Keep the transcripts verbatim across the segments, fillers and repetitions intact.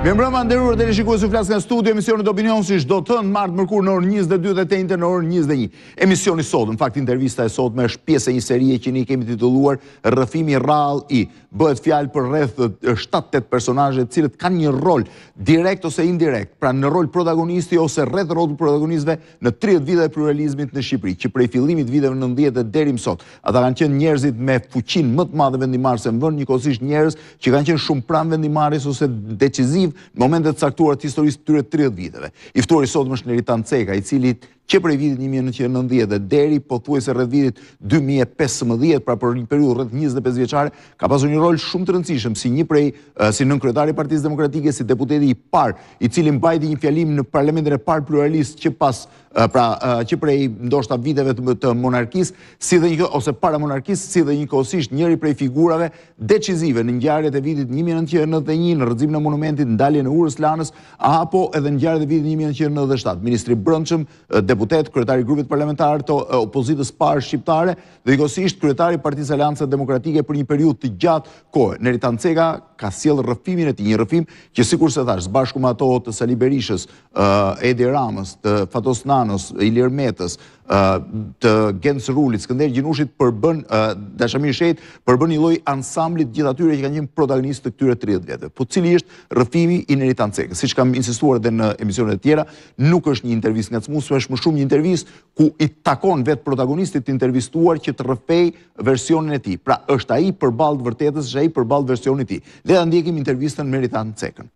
Mirëmbrëma, nderuar teleshikues, u flas nga studio emisionit Opinion si çdo të martë mërkur në orën njëzet e dy dhe të njëjtën në orën njëzet e një. Emisioni sot, në fakt intervista e sotme është pjesë e një serie që ne kemi titulluar Rrëfimi Rrallë i. Bëhet fjalë për rreth shtat tetë personazhe të cilët kanë një rol direkt ose indirekt, pra në rol protagonisti ose rreth rrotull protagonistëve në tridhjetë vite e pluralizmit në Shqipëri, që prej fillimit viteve nëntëdhjetë deri më sot. Ata kanë qenë njerëzit me fuqinë më të madhe vendimarrëse në vend, njëkohësisht njerëz që kanë qenë shumë pranë vendimarrjes ose deciziv në momentet të caktuara të historisë të këtyre tridhjetë viteve. I ftuari sot është Neritan Ceka, i cili që prej vitit një mijë nëntëqind e nëntëdhjetë deri pothuajse rreth vitit dy mijë e pesëmbëdhjetë, pra për një periudhë rreth njëzet e pesë vjeçare, ka pasur një rol shumë të rëndësishëm si një prej si nënkryetari i Partisë Demokratike, si deputeti i parë, i cili mbajti një fjalim në parlamentin e parë pluralist që pas pra që prej ndoshta viteve të monarkisë, si dhe një ose para monarkisë, si dhe njëkohësisht njëri prej figurave decisive në ngjarjet e vitit një mijë nëntëqind e nëntëdhjetë e një, në rrëzimin e monumentit, ndaljen e urës Lanës, apo edhe ngjarjet e vitit një mijë nëntëqind e nëntëdhjetë e shtatë. Ministri i Brendshëm, deputet, kryetari i grupit parlamentar të opozitës parë shqiptare dhe njëkohësisht kryetari i Partisë Aleancës Demokratike për një periudhë të gjatë kohë. Neritan Ceka ka sjellë rrëfimin e tij, një rrëfim që sikurse thash, bashku me ato të Sali Berishës, Edi Ramës, të Fatos Nanos, Ilir Metës, të Genc Rulit, Skënder Gjinushit përbën Dashamir Shejt përbën një lloj ansamblit gjithë atyre që kanë qenë protagonistë të këtyre tridhjetë viteve. Po cili është rrëfimi i Neritan Cekës? Siç kam insistuar edhe në emisionet e tjera, nuk është një intervistë ngacmuese, është më shumë një intervistë ku i takon vetë protagonistit të intervistuar që të rrëfej versionin e tij. Pra është ai përballë të vërtetës, është ai përballë versionit të tij. Le ta ndjekim intervistën me Neritan Cekën.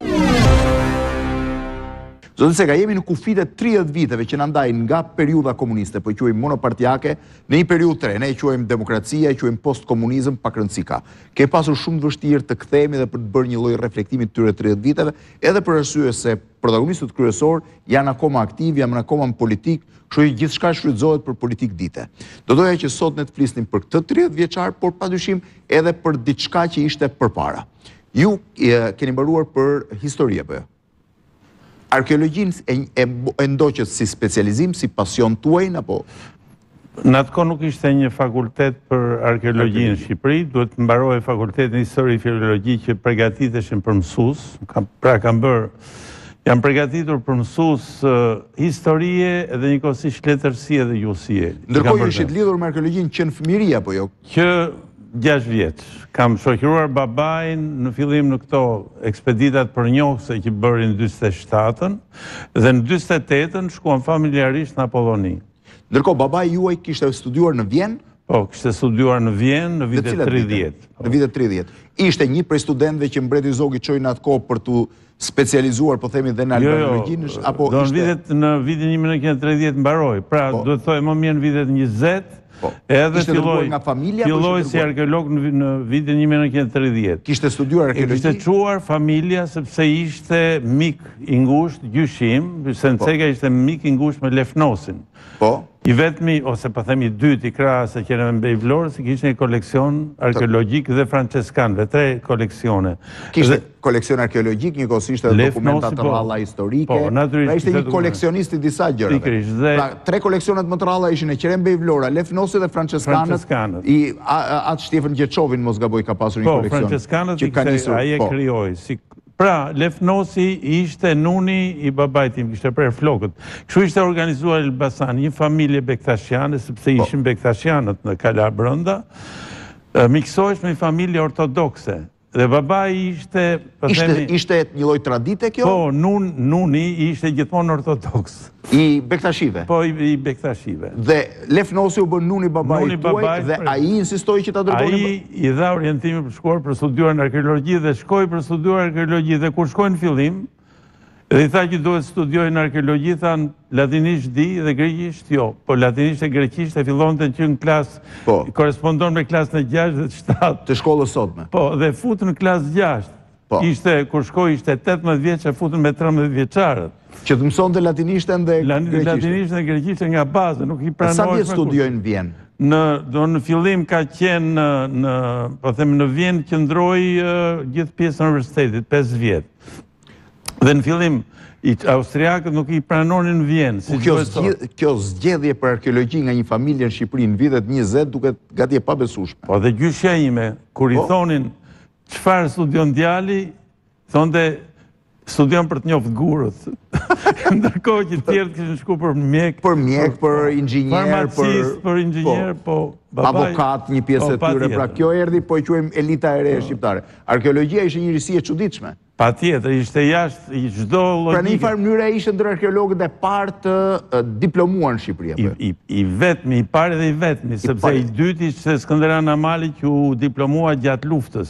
Zotë Ceka, jemi në kufit e tridhjetë viteve që na ndajnë nga periudha komuniste, po i quajmë monopartiake, në një periudhë tre, ne i quajmë demokracia, i quajmë postkomunizëm, pak rëndësi ka. Ke pasur shumë të vështirë të kthehemi dhe për të bërë një lloj reflektimi të këtyre tridhjetë viteve, edhe për arsye se protagonistët kryesorë janë akoma aktiv, janë akoma në politik, kështu që gjithçka shfrytëzohet për politik dite. Do doja që sot ne të flisnim për këtë tridhjetë vjeçar, por padyshim edhe për diçka që ishte përpara. Ju keni mbaruar për histori apo jo? Arkeologjinë e, e, e ndoqët si specializim, si pasion tuaj, apo? Në atë kohë nuk ishte një fakultet për arkeologji në Shqipëri, duhet të mbaroj fakultetin histori filologji që përgatiteshin për mësues, pra kam bërë, jam përgatitur për mësues uh, historie edhe njëkohësisht letërsie dhe gjuhësie. Ndërkohë ju ishit lidhur me arkeologjinë që në fëmijëri apo jo? Që gjashtë vjeç. Kam shoqëruar babain në fillim në këto ekspeditat për njohëse që bërin në dyzet e shtatën dhe në dyzet e tetën shkuan familjarisht në Apolloni. Ndërkohë babai juaj kishte studiuar në Vjenë? Po, kishte studiuar në Vjenë në vitet tridhjetë. Në vitet tridhjetë. Ishte një prej studentëve që mbreti Zogi çoi në atë kohë për tu specializuar, po themi, dhe në arkeologjinë, apo do në vitet në vitin një mijë nëntëqind e tridhjetë mbaroi. Pra, duhet thoj më mirë në vitet njëzet. Po, edhe ishte dërguar nga familja? Filloi si arkeolog në, në vitin një mijë nëntëqind e tridhjetë. Kishte studiuar arkeologji? Kishte çuar familja sepse ishte mik i ngushtë, gjyshim, Ceka ishte mik i ngushtë me Lefnosin. Po. I vetmi, ose po themi dyti krahas se qenë me Mbej Vlorë, se kishte një koleksion arkeologjik dhe franceskanëve, tre koleksione. Kishte koleksion arkeologjik, njëkohësisht edhe dokumenta të rralla historike. Po, natyrisht. Pra ishte një koleksionist i disa gjërave. Pra tre koleksionet më të rralla ishin e Qerem Mbej Vlora, Lefnosi dhe franceskanët. I atë Shtefan Gjerçovin mos gaboj ka pasur një koleksion. Po, franceskanët ai e krijoi si. Pra, Lefnosi ishte nuni i babait tim, kishte prerë flokët. Kështu ishte organizuar Elbasan, një familje bektashiane, sepse ishin bektashianët në Kalar brenda, miksohesh me një familje ortodokse. Dhe babai ishte... Ishte një lloj tradite kjo? Po, nuni ishte gjithmonë ortodoks. I bektashive? Po, i bektashive. Dhe Lefnosi u bën nuni babait tuaj dhe ai insistoi që ta dërgoni? Ai i dha orientimin për shkuar për studiuar në arkeologji dhe shkoi për studiuar arkeologji dhe kur shkoi në fillim, dhe i tha që duhet studioj në arkeologji, thanë latinisht di dhe greqisht jo. Po latinisht e greqisht e fillon të që në klasë, korespondon me klasën e gjashtë dhe të shtatë. Të shkollës sotme? Po, dhe futën në klasë gjashtë. Ishte, kur shkoj ishte tetëmbëdhjetë vjeç e futën me trembëdhjetë vjeçarët. Që të mësonte latinishtën dhe greqishtën? Latinishtën dhe greqishtën nga baza, nuk i pranojnë. Sa vjetë studiojnë në Vjenë? Në, do në fillim ka qenë në, po them në Vjenë qëndroi gjithë pjesë në universitetit, pesë vjetë. Dhe në fillim, austriakët nuk i pranonin në Vjenë. Si kjo zgjedhje për arkeologji nga një familje në Shqipëri në vitet njëzet duket gati e pabesueshme. Po dhe gjyshja ime, kur i thonin çfarë studion djali, thonte studion për të njoftë gurët. Ndërkohë që tjerë kishin shku për mjek. Për mjek, për inxhinier, farmacist, për inxhinier, po babai avokat, një pjesë e tyre. Pra kjo erdhi, po e quajmë elita e re shqiptare. Arkeologjia ishte një risi e çuditshme. Patjetër, ishte jashtë i çdo logjike. Pra në një farë mënyrë ishte ndër arkeologët e parë të diplomuar në Shqipëri apo? I i vetmi, i parë dhe i vetmi, sepse i dyti ishte Skënderaj Amali që u diplomua gjatë luftës.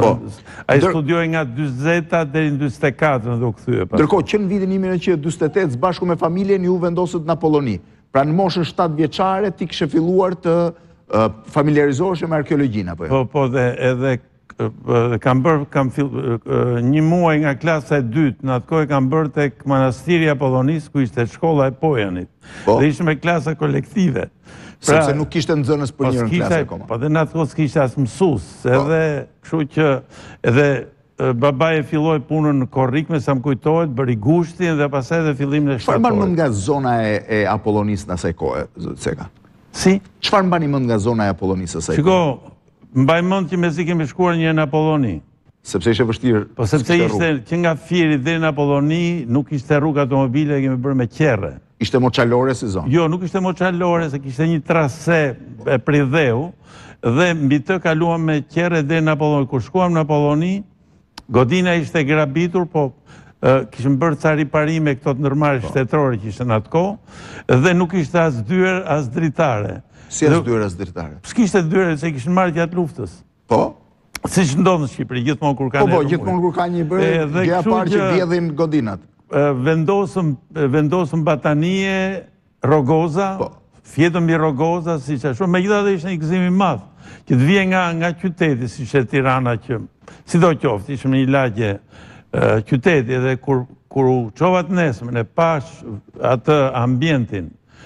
Ai studioi nga dyzeta deri në dyzet e katër do kthye. Ndërkohë që në vitin një mijë e nëntëqind e dyzet e tetë bashku me familjen ju vendosët në Apolloni. Pra në moshën shtatë vjeçare ti kishe filluar të familiarizohesh me arkeologjinë apo jo? Po, po, dhe edhe kam bërë, kam një muaj nga klasa e dytë, në atë kohë kam bërë tek manastiri Apollonis, ku ishte shkolla e Pojanit. Dhe ishte me klasa kolektive. Sepse nuk kishte nxënës për njërën klasë akoma. Po dhe në atë kohë s'kishte as mësues, edhe kështu që edhe babai e filloi punën në Korrikme, sa më kujtohet, bëri gushtin dhe pastaj edhe fillimin e shtatore. Çfarë mban mend nga zona e Apollonis në asaj kohe, Ceka? Si? Çfarë mbani mend nga zona e Apollonis asaj kohe? Shiko, mbaj mend që mezi kemi shkuar një në Apolloni. Sepse ishte vështirë. Po sepse ishte që nga Fieri deri në Apolloni nuk ishte rrugë automobile, kemi bërë me qerre. Ishte moçalore si zonë? Jo, nuk ishte moçalore, se kishte një trase e pridheu dhe mbi të kaluam me qerre deri në Apolloni. Kur shkuam në Apolloni, godina ishte grabitur, po kishim bërë ca riparime këto të ndërmarrje shtetërore që ishte në atë kohë dhe nuk ishte as dyer as dritare. Si as dyer as dritare? S'kishte dyer se kishin marrë gjatë luftës. Po? Siç ndodh në Shqipëri, gjithmonë kur ka Po, po, gjithmonë kur ka një bërë, gjëja parë që vjedhin godinat. Vendosëm vendosëm batanie, rogoza, fjetëm i rogoza, siç ashtu, megjithatë ishte një gëzim i madh që të vije nga nga qyteti, siç është Tirana që sidoqoftë ishim në një lagje qyteti dhe kur kur u çova të nesër e pash atë ambientin,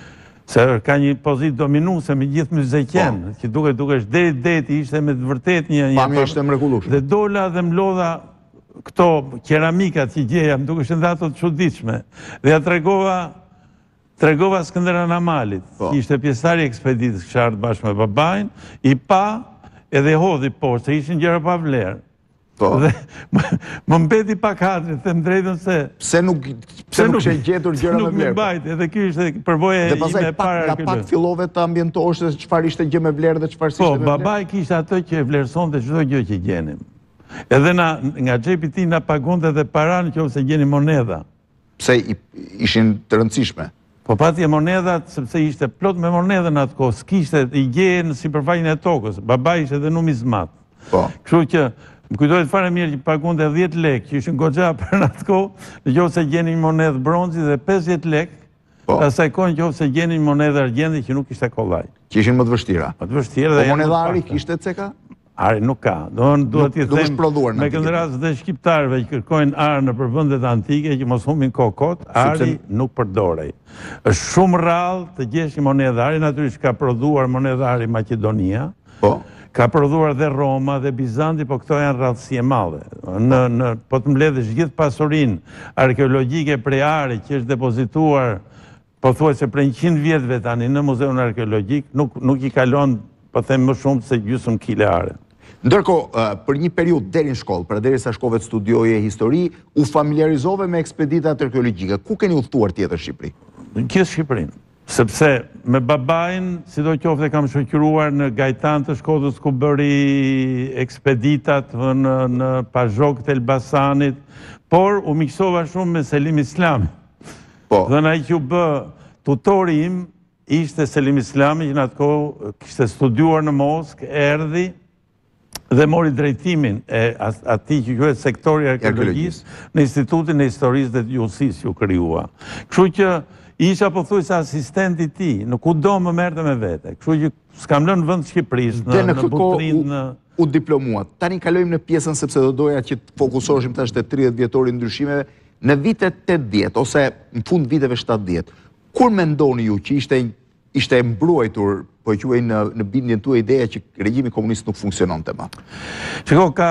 se ka një pozitë dominuese me gjithë myzeqen, që duket dukesh deri deti ishte me të vërtetë një një pamje ishte mrekullueshme. Dhe dola dhe mlodha këto keramikat që gjeja, më dukesh edhe ato të çuditshme. Dhe ja tregova tregova Skënderaj Amalit, që ishte pjesëtari i ekspeditës, kisha ardhur bashkë me babain, i pa edhe hodhi poshtë, se ishin gjëra pa vlerë. Dhe më mbeti pak hatri, them drejtën se pse nuk pse nuk she gjetur gjëra me nuk më vlerë. mbajt, edhe ky ishte përvoja ime e parë. Dhe pastaj pak fillove të ambientohesh se çfarë ishte gjë me vlerë dhe çfarë s'ishte me vlerë. Po, babai kishte atë që e vlerësonte çdo gjë që gjenim. Edhe na nga xhepi i tij na pagonte edhe para nëse gjenim monedha. Pse ishin të rëndësishme? Po patje monedhat, sepse ishte plot me monedha në atë kohë, s'kishte i gjeje në sipërfaqen e tokës. Babai ishte edhe numizmat. Po. Kështu që më kujtohet fare mirë që pagonte dhjetë lekë, që ishin goxha për në atë kohë, nëse gjenin monedhë bronzi dhe pesëdhjetë lekë, asaj kohë nëse gjenin monedhë argjendi që nuk ishte kollaj. Që ishin më të vështira. Më të vështira dhe po monedhari kishte Ceka? Ari nuk ka. Duhet t'i them me këtë rast dhe shqiptarëve që kërkojnë arë në përvendet antike që mos humbin kokot, ari nuk përdorej. Është shumë rrallë të gjesh një monedhë ari, natyrisht ka prodhuar monedhë ari Maqedonia. Po. Ka prodhuar dhe Roma dhe Bizanti, po këto janë rrallësi e madhe. Në po të mbledhësh gjithë pasurinë arkeologjike prej ari që është depozituar pothuajse prej njëqind vjetëve tani në Muzeun Arkeologjik, nuk nuk i kalon, po them më shumë se gjysmë kile are. Ndërkohë, për një periudhë deri në shkollë, pra derisa shkove të studioje histori, u familiarizove me ekspeditat arkeologjike. Ku keni udhëtuar tjetër Shqipëri? Në gjithë Shqipërinë. Sepse me babain, sidoqoftë kam shoqëruar në Gajtan të Shkodrës ku bëri ekspeditat në në Pazhok të Elbasanit, por u miqsova shumë me Selim Islami. Po. Dhe ai që u bë tutori im ishte Selim Islami, që në atë kohë kishte studiuar në Moskë, erdhi dhe mori drejtimin e atij që quhet sektori i arkeologjisë në Institutin e Historisë dhe Gjuhësisë u krijua. Kështu që isha pothuajse asistent i tij, në kudo më merrte me vete. Kështu që s'kam lënë vend Shqipërisë në në Butrinë në u diplomuat. Tani kalojmë në pjesën sepse do doja që të fokusoheshim tash te tridhjetë vjetorit ndryshimeve në vitet tetëdhjetë ose në fund viteve shtatëdhjetë. Kur mendoni ju që ishte ishte mbruajtur, po e quaj në në bindjen tuaj ideja që regjimi komunist nuk funksiononte më? Shiko, ka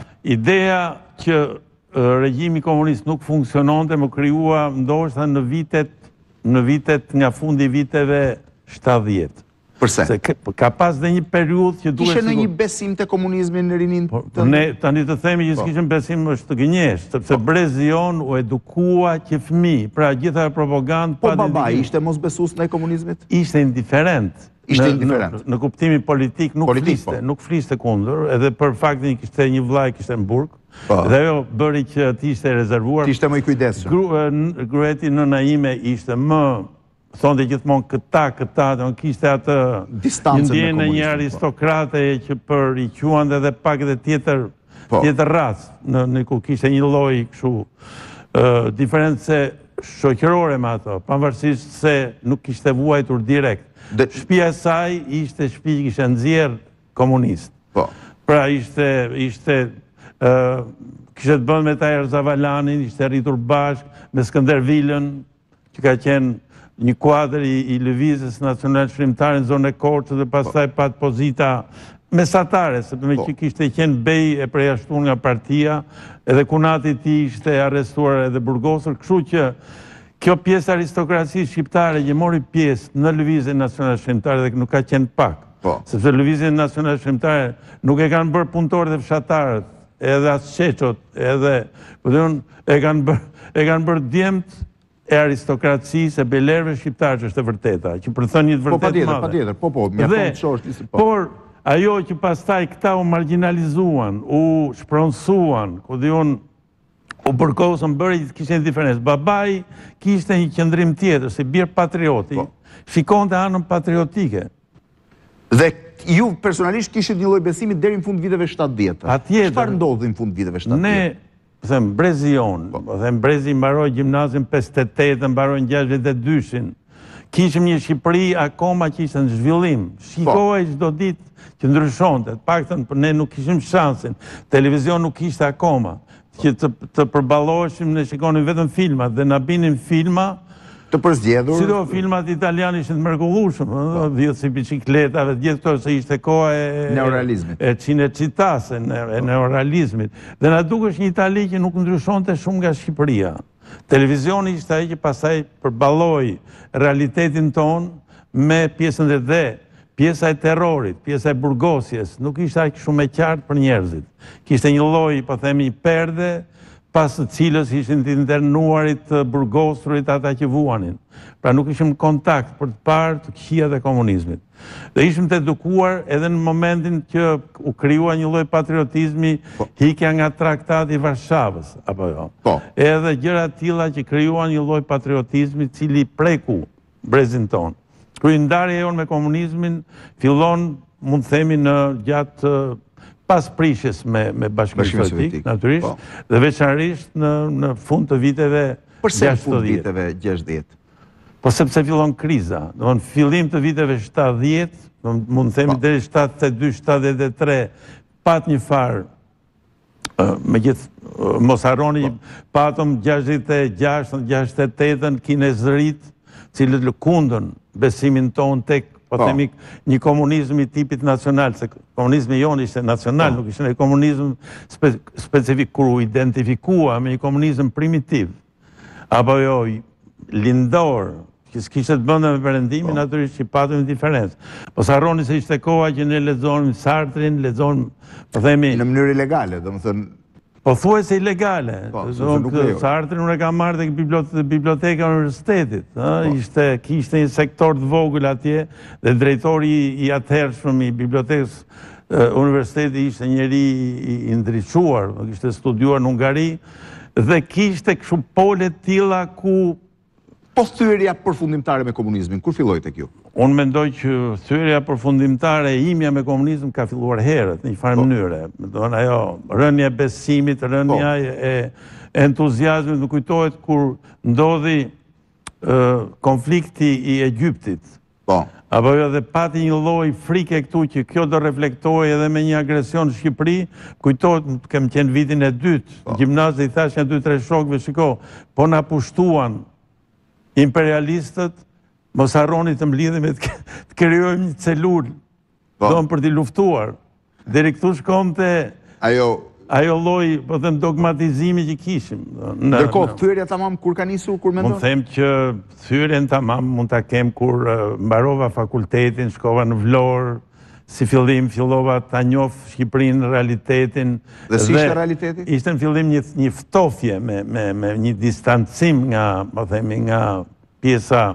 ideja që regjimi komunist nuk funksiononte, më krijua ndoshta në vitet në vitet nga fundi viteve shtatëdhjetë. Përse? Se ka pas dhe një periudhë që duhet... Kishe në një besim të komunizmin në rinin të... Ne tani të themi që s'kishim besim është të gënjesht, sepse brezi jon u edukua që fëmi, pra gjitha propagandë... Po baba, ishte mos besus në komunizmit? Ishte indiferent. Ishte indiferent. Në kuptimi politik nuk fliste, nuk fliste kundër, edhe për faktin që kishte një vllaj kishte në Burg, dhe ajo bëri që ti ishte rezervuar. Ti ishte më i kujdesshëm. Grueti nëna ime ishte më... thonë gjithmonë këta, këta, dhe në kishte atë ndjenë në një aristokrate që për i quan dhe dhe pak dhe tjetër tjetër rast, në ku kishte një loj këshu diferencë shoqërore me ato, pavarësisht se nuk kishte vuajtur direkt. Shtëpia e saj ishte shtëpi që kishte nxjerr komunist. Pra ishte ishte kishte të bënë me Taher Zavalanin, ishte rritur bashkë me Skënder Vilën, që ka qenë një kuadër i lëvizjes nacional shkrimtare në zonën e Korçës dhe pastaj pat pozita mesatare, sepse me që kishte qenë bej e përjashtuar nga partia, edhe kunati i tij ishte arrestuar edhe burgosur, kështu që kjo pjesë aristokracisë shqiptare që mori pjesë në lëvizjen nacionale shkrimtare dhe nuk ka qenë pak, sepse lëvizja nacionale shkrimtare nuk e kanë bërë punëtorët dhe fshatarët, edhe as sheqot, edhe e kanë bërë djemtë e aristokracisë, e belerve shqiptarë që është e vërteta, që për thënë një të vërtet madhe. Po, pa tjetër, po, po, mjafton të shosh lisë, po. Por, ajo që pastaj këta u marginalizuan, u shpronsuan, ku dhe unë, u përkosën bërë, kishte një diferencë. Babaj kishte një qëndrim tjetër, si birë patrioti, shikon të anën patriotike. Dhe ju personalisht kishit një lloj besimi deri në fund viteve shtatdhjetë. Atjetër. Çfarë ndodhi në fund viteve shtatdhjetë? Them, brezi jonë, them, brezi mbaroj gjimnazin pesëdhjetë e tetë, mbaroj gjashtëdhjetë e dyshin. Kishim një Shqipëri akoma që ishte në zhvillim. Shikohej çdo ditë që ndryshonte, paktën ne nuk kishim shansin. Televizion nuk ishte akoma që të përballoheshim, ne shikonim vetëm filmat dhe na binin filma të përzgjedhur. Si do filmat italianë ishin të mrekullueshëm, vjet si bicikletave, gjithë këto se ishte koha e neorealizmit. E Cinecittase, e neorealizmit. Dhe na dukesh një Itali që nuk ndryshonte shumë nga Shqipëria. Televizioni ishte ai që pastaj përballoi realitetin ton me pjesën e dhe pjesa e terrorit, pjesa e burgosjes, nuk ishte aq shumë e qartë për njerëzit. Kishte një lloj, po themi, perde pas të cilës ishin të internuarit të burgosurit ata që vuanin. Pra nuk ishim në kontakt për të parë të këqijat e komunizmit. Dhe ishim të edukuar edhe në momentin që u krijua një lloj patriotizmi, hikja nga traktati i Varshavës, apo jo. Edhe gjëra të tilla që krijuan një lloj patriotizmi i cili preku brezin ton. Kryendarja jonë me komunizmin fillon, mund të themi, në gjatë pas prishjes me Bashkimin Sovjetik, natyrisht, dhe veçanërisht në fund të viteve gjashtëdhjetë. Përse në fund të viteve gjashtëdhjetë? Po sepse fillon kriza. Do në fillim të viteve shtatdhjetë, mund të themi deri shtatëdhjetë e dy shtatëdhjetë e tre, pat një farë, me gjithë mos harroni, patëm gjashtëdhjetë e gjashtë, gjashtëdhjetë e tetën, kinezërit, cilët lëkundën besimin ton tek po themi një komunizm i tipit nacional, se komunizmi jonë ishte nacional, nuk ishte një komunizm specifik, kur u identifikua me një komunizm primitiv, apo jo lindor, që s'kishte të bënde me perëndimin, natyrisht që patëm një diferencë. Po s'harroni se ishte koha që ne lexonim Sartrin, lexonim, po themi... Në mënyrë ilegale, do më thënë... Po thuaj se ilegale. Sartrin unë e kam marrë dhe biblioteka universitetit. Kishte një sektor të vogël atje dhe drejtori i atëhershëm i bibliotekës universitetit ishte njeri i ndriçuar, kishte studiuar në Hungari dhe kishte kështu pole tilla ku... Po thyrja përfundimtare me komunizmin, kur filloi tek ju? Unë mendoj që thyrja përfundimtare e imja me komunizm ka filluar herët, në një farë mënyre. Ajo, rënja e besimit, rënja e entuziazmit, më kujtohet kur ndodhi konflikti i Egjiptit. Apo jo dhe pati një lloj frike këtu që kjo do reflektoj edhe me një agresion në Shqipëri, kujtohet, kem qenë vitin e dytë, në gjimnaz dhe i thash një dy tre shokëve, shiko, po na pushtuan imperialistët, mos harroni të mblidhemi të krijojmë një celul, do për t'i luftuar. Deri këtu shkom të... Ajo, ajo lloj, po them, dogmatizimi që kishim. Ndërkohë, thyrja tamam kur ka nisur, kur mendon? Mund them që thyrjen tamam mund ta kem kur mbarova fakultetin, shkova në Vlorë, si fillim fillova ta njoh Shqipërinë, realitetin. Dhe si ishte realiteti? Ishte në fillim një, një ftofje me, me, me një distancim nga, po themi, nga pjesa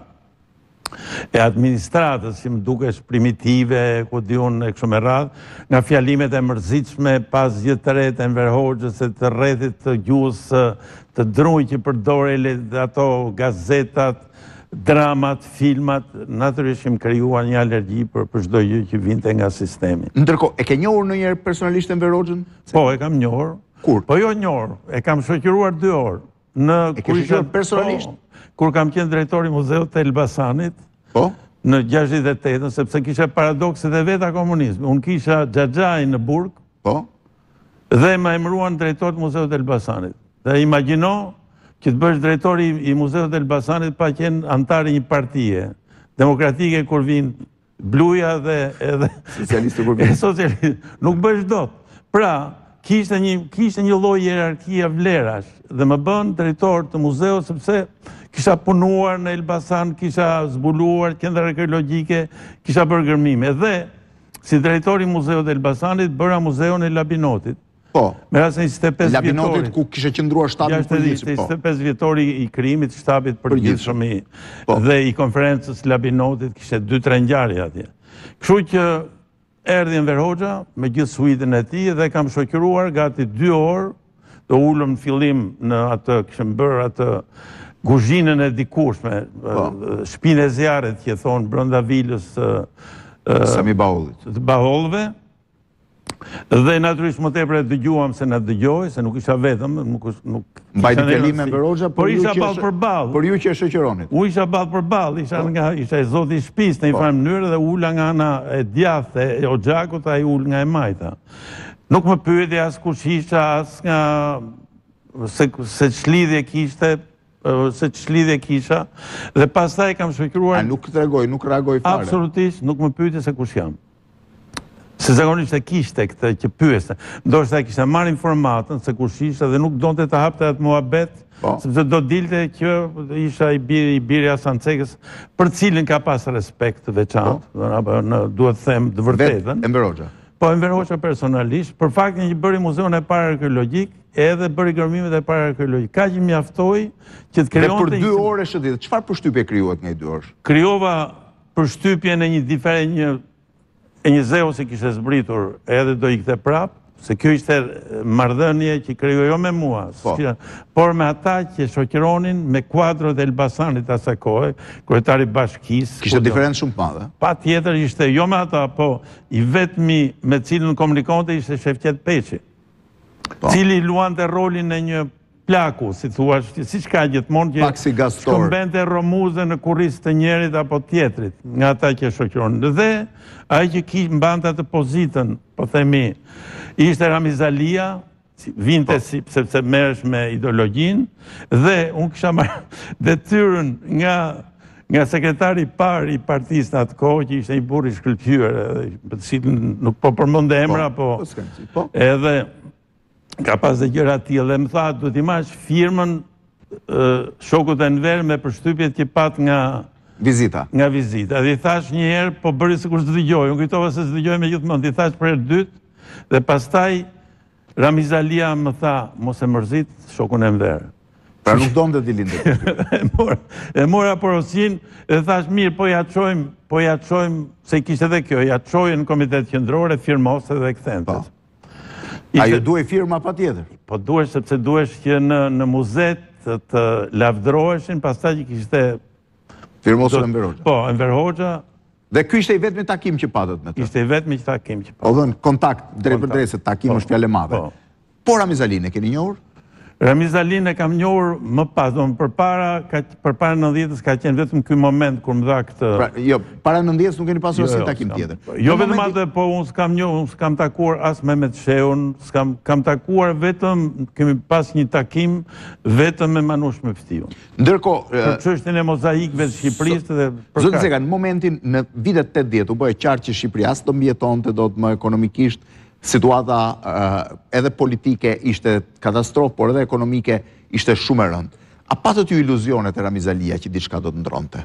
e administratës që më dukesh primitive, ku di unë e kështu me radhë, nga fjalimet e mërzitshme pas gjithë të rejtë Enver Hoxhës e të rrethit të gjuhës të druj që përdore ato gazetat, dramat, filmat, natyrisht që më krijuan një alergji për për çdo gjë që vinte nga sistemi. Ndërkohë, e ke njohur ndonjëherë personalisht Enver Hoxhën? Po, e kam njohur. Kur? Po jo njohur, e kam shoqëruar dy orë. Në e ke shoqëruar personalisht? Po, kur kam qenë drejtori i Muzeut të Elbasanit, po? Në gjashtëdhjetë e tetë, sepse kisha paradokset e veta komunizmi. Unë kisha Xhaxhaj në Burg, po? Dhe më emëruan drejtor të Muzeut të Elbasanit. Dhe imagjino që të bësh drejtori i Muzeut të Elbasanit pa qenë antar i një partie demokratike kur vin Bluja dhe edhe socialistë kur vin. Socialistë. Nuk bësh dot. Pra, kishte një kishte një lloj hierarkia vlerash dhe më bën drejtor të muzeut sepse kisha punuar në Elbasan, kisha zbuluar qendra arkeologjike, kisha bërë gërmime dhe si drejtori i Muzeut të Elbasanit bëra muzeun e Labinotit. Po. Me rastin njëzet e pesë vjetorit. Labinotit ku kishe qëndruar shtabi përgjithshëm. njëzet e pesë vjetori i krijimit të shtabit përgjithshëm dhe i konferencës Labinotit kishte dy tre ngjarje atje. Kështu që erdhi Enver Hoxha me gjithë suitën e tij dhe kam shoqëruar gati dy orë, do ulëm në fillim në atë, kishëm bërë atë kuzhinën e dikushme, shtëpinë e zjarrit që thonë brenda vilës Sami Bahollit. Të Bahollëve. Dhe natyrisht më tepër e dëgjuam se na dëgjoi, se nuk isha vetëm, nuk nuk mbajti fjalim me Enver Hoxha, por isha ballë për ballë. Por ju që e shoqëronit. U isha ballë për ballë, isha nga isha i zoti i shtëpisë në një farë mënyrë dhe ula nga ana e djathtë e Hoxhakut, ai ul nga e majta. Nuk më pyeti as kush isha, as nga se se ç'lidhje kishte, se ç'lidhje kisha dhe pastaj kam shoqëruar. A nuk tregoj, nuk reagoj fare. Absolutisht, nuk më pyeti se kush jam. Se zakonisht e kishte këtë që pyeste. Ndoshta e kishte marrë informatën se kush ishte dhe nuk donte të hapte atë muhabet, sepse do dilte që isha i biri i biri Hasan Cekës, për cilin ka pas respekt të veçantë, në duhet të them të vërtetën. Vetë Enver Hoxha. Po Enver Hoxha personalisht, për faktin që bëri muzeun e parë arkeologjik, edhe bëri gërmimet e parë arkeologjik. Ka që mjaftoi që të krijonte. Dhe për dy orë shëtit, çfarë përshtypje krijuat nga dy orë? Krijova përshtypjen e një diferencë e një zeu që kishte zbritur edhe do ikte prap, se kjo ishte marrëdhënie që krijoi jo me mua, por me ata që shoqëronin me kuadrot e Elbasanit asaj kohe, kryetari i bashkisë. Kishte diferencë shumë të madhe. Patjetër ishte jo me ata, po i vetmi me cilin komunikonte ishte Shefqet Peçi, cili luante rolin e një plaku, si thua, si ka gjithmonë që shkëmbente romuze në kurriz të njerit apo tjetrit, nga ata që shoqëronin. Dhe ai që mbante atë pozitën, po themi, ishte Ramiz Alia, vinte sepse merresh me ideologjinë, dhe unë kisha marrë detyrën nga nga sekretari i parë i partisë në atë kohë, që ishte një burr i shkëlqyer, për cilin nuk po përmend emra, po edhe ka pas dhe gjëra tillë dhe më tha, duhet i marrësh firmën shokut e Enver me përshtypjet që pat nga vizita. Nga vizita. Dhe i thash një herë, po bëri sikur s'dëgjoj. Unë kujtova se s'dëgjoj me gjithmonë. I thash për herë dytë dhe pastaj Ramiz Alia më tha, mos e mërzit shokun e Enver. Pra nuk donte të lindë. E mora porosin dhe thash mirë, po ja çojmë, po ja çojmë, se kishte edhe kjo, ja çojën në komitet qendror e firmose dhe kthente. A ju duhe firma pa tjetër? Po duhesh, sepse duhesh që në muzet të lavdroheshin, pastaj që kishte... Firmosur Enver Hoxha. Po, Enver Hoxha. Dhe ky ishte i vetmi takim që patët me të? Ishte i vetmi që takim që patët. O dhënë kontakt, drejt për drejt, se takim është fjale madhe. Po Ramiz Alin e keni njohur? Ramiz Alin e kam njohur më pas, do më përpara, përpara nëntëdhjetës ka qenë vetëm ky moment kur më dha këtë... Jo, para nëntëdhjetës nuk keni pasur asnjë takim tjetër. Jo vetëm atë, po unë s'kam njohur, unë s'kam takuar as Mehmet Sheun, kam takuar vetëm, kemi pas një takim vetëm me Manush Meftiun. Ndërkohë... Për çështjen e mozaikëve të Shqipërisë dhe... Zoti Zeka, në momentin, në vitet tetëdhjetë, u bëhe qartë që Shqipëria as do mbijetonte, do të më ekonomikisht, situata edhe politike ishte katastrofë, por edhe ekonomike ishte shumë e rëndë. A patët ju iluzionet e Ramizalia që diçka do të ndronte?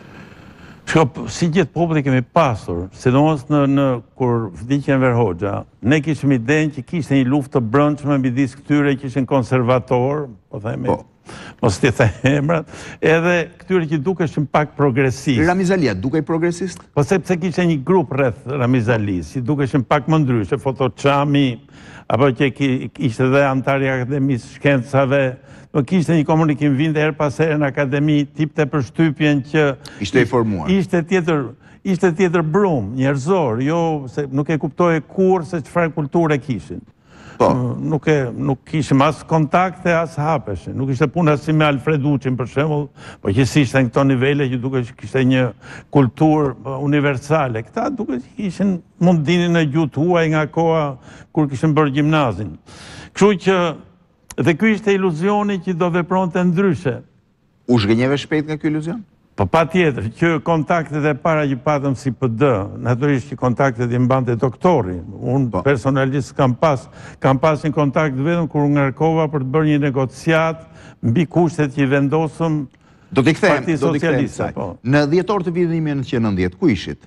Shko, si gjithë populli kemi pasur, sidomos në, në kur vdiqen Enver Hoxha, ne kishim idenë që kishte një luftë të brendshme midis këtyre që ishin konservator, po themi, mos t'i the emrat, edhe këtyre që dukeshin pak progresist. Ramizalia dukej progresist? Po sepse kishte një grup rreth Ramizalis, që dukeshin pak më ndryshe, Foto Çami, apo që ishte dhe antari Akademisë Shkencave, më kishte një komunikim vinte her pas here në akademi, tipte për shtypjen që ishte i formuar. Ishte tjetër, ishte tjetër brum, njerëzor, jo se nuk e kuptoje kur se çfarë kulture kishin. Po. Nuk e nuk kishim as kontakte as hapeshin. Nuk ishte puna si me Alfred Uçin për shembull, po që si ishte në këto nivele që duke që kishte një kulturë universale. Këta duke që kishin mund dinin në gjuhë huaj nga koha kur kishin bërë gjimnazin. Kështu që dhe ky ishte iluzioni që do vepronte ndryshe. U zhgënjeve shpejt nga ky iluzion? Po pa tjetër, që kontaktet e para që patëm si P D, natyrisht që kontaktet i mbante doktori. Unë personalisht kam pas, kam pas një kontakt vetëm kur ngarkova për të bërë një negociat mbi kushtet që i vendosëm Parti Socialiste. Në dhjetor të vitit një mijë e nëntëqind e nëntëdhjetë, ku ishit?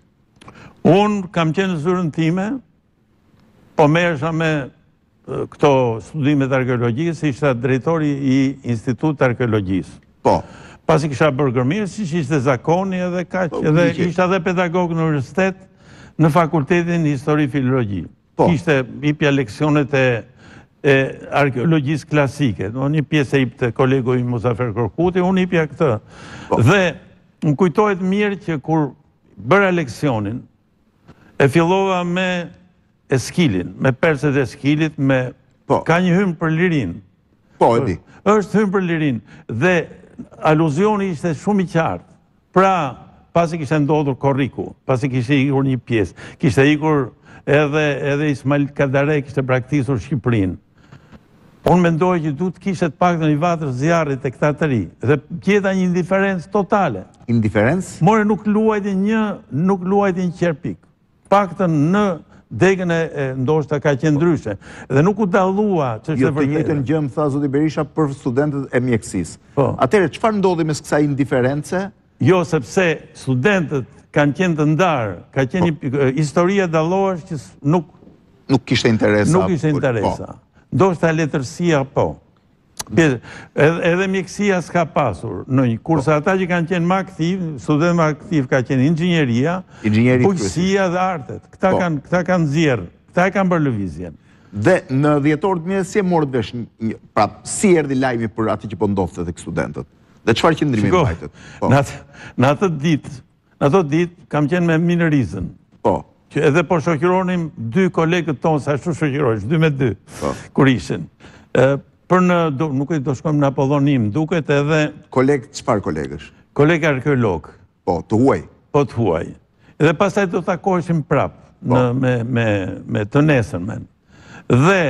Unë kam qenë në zyrën time, po merresha me këto studimet arkeologjisë, ishte drejtori i Institutit Arkeologjisë. Po. Pasi kisha bërë gërmirë, si që ishte zakoni edhe kaq, edhe ishte edhe pedagog në universitet në fakultetin Histori Filologji. Ishte ipja leksionet e arkeologjisë klasike, një pjesë e ipte kolegu i Muzafer Korkuti, unë ipja këtë. Dhe më kujtohet mirë që kur bëra leksionin, e fillova me Eskilin, me perset e Eskilit, me ka një hymë për lirin. Po, e di. është hymë për lirin. Dhe aluzioni ishte shumë i qartë. Pra, pasi kishte ndodhur Korriku, pasi kishte ikur një pjesë, kishte ikur edhe, edhe Ismail Kadare kishte braktisur Shqipërinë. Unë mendoj që duhet kishte të pak në një vatër zjarrit e këta të ri. Dhe gjeta një indiferencë totale. Indiferencë? More nuk luajti një, nuk luajti një qerpik. Paktën në degën e ndoshta ka qenë ndryshe. Dhe nuk u dallua ç'është e vërtetë. Jo, të njëjtën gjë më tha zoti Berisha për studentët e mjekësisë. Atëherë çfarë ndodhi mes kësaj indiference? Jo, sepse studentët kanë qenë të ndarë, ka qenë historia dallohesh që nuk nuk kishte interesa. Nuk kishte interesa. Ndoshta letërsia po. Edhe mjekësia s'ka pasur në një kurse ata që kanë qenë më aktiv, studentë më aktiv ka qenë inxhinieria, bujqësia dhe artet. Këta kanë këta kanë nxjerr, këta e kanë bërë lëvizjen. Dhe në dhjetor të mjesit si e morët vesh, pra si erdhi lajmi për atë që po ndodhte tek studentët? Dhe çfarë qëndrimi mbajtët? Në atë ditë, në ato ditë kam qenë me Minerizën. Po. Që edhe po shoqëronim dy kolegët tonë, sa ashtu shoqërohesh, dy me dy, kur ishin. Për në, nuk e do shkojmë në Apollonim, duket edhe... Kolegë, qëfar kolegësh? Kolegë arkeolog. Po, të huaj? Po, të huaj. Edhe pasaj do të takoheshim prap me të nesën men. Dhe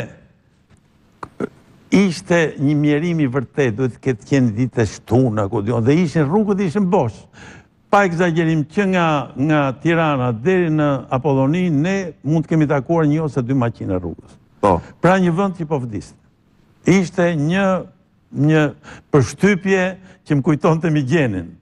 ishte një mjerimi vërtet, duhet këtë qenë ditë e shtuna, dhe ishin rrugët ishin bosh. Pa egzagerim që nga Tirana deri në Apollonin, ne mund të kemi takuar një ose dy maqina rrugës. Pra një vënd që po vdistë. Ishte një një përshtypje që më kujton të Migjenin.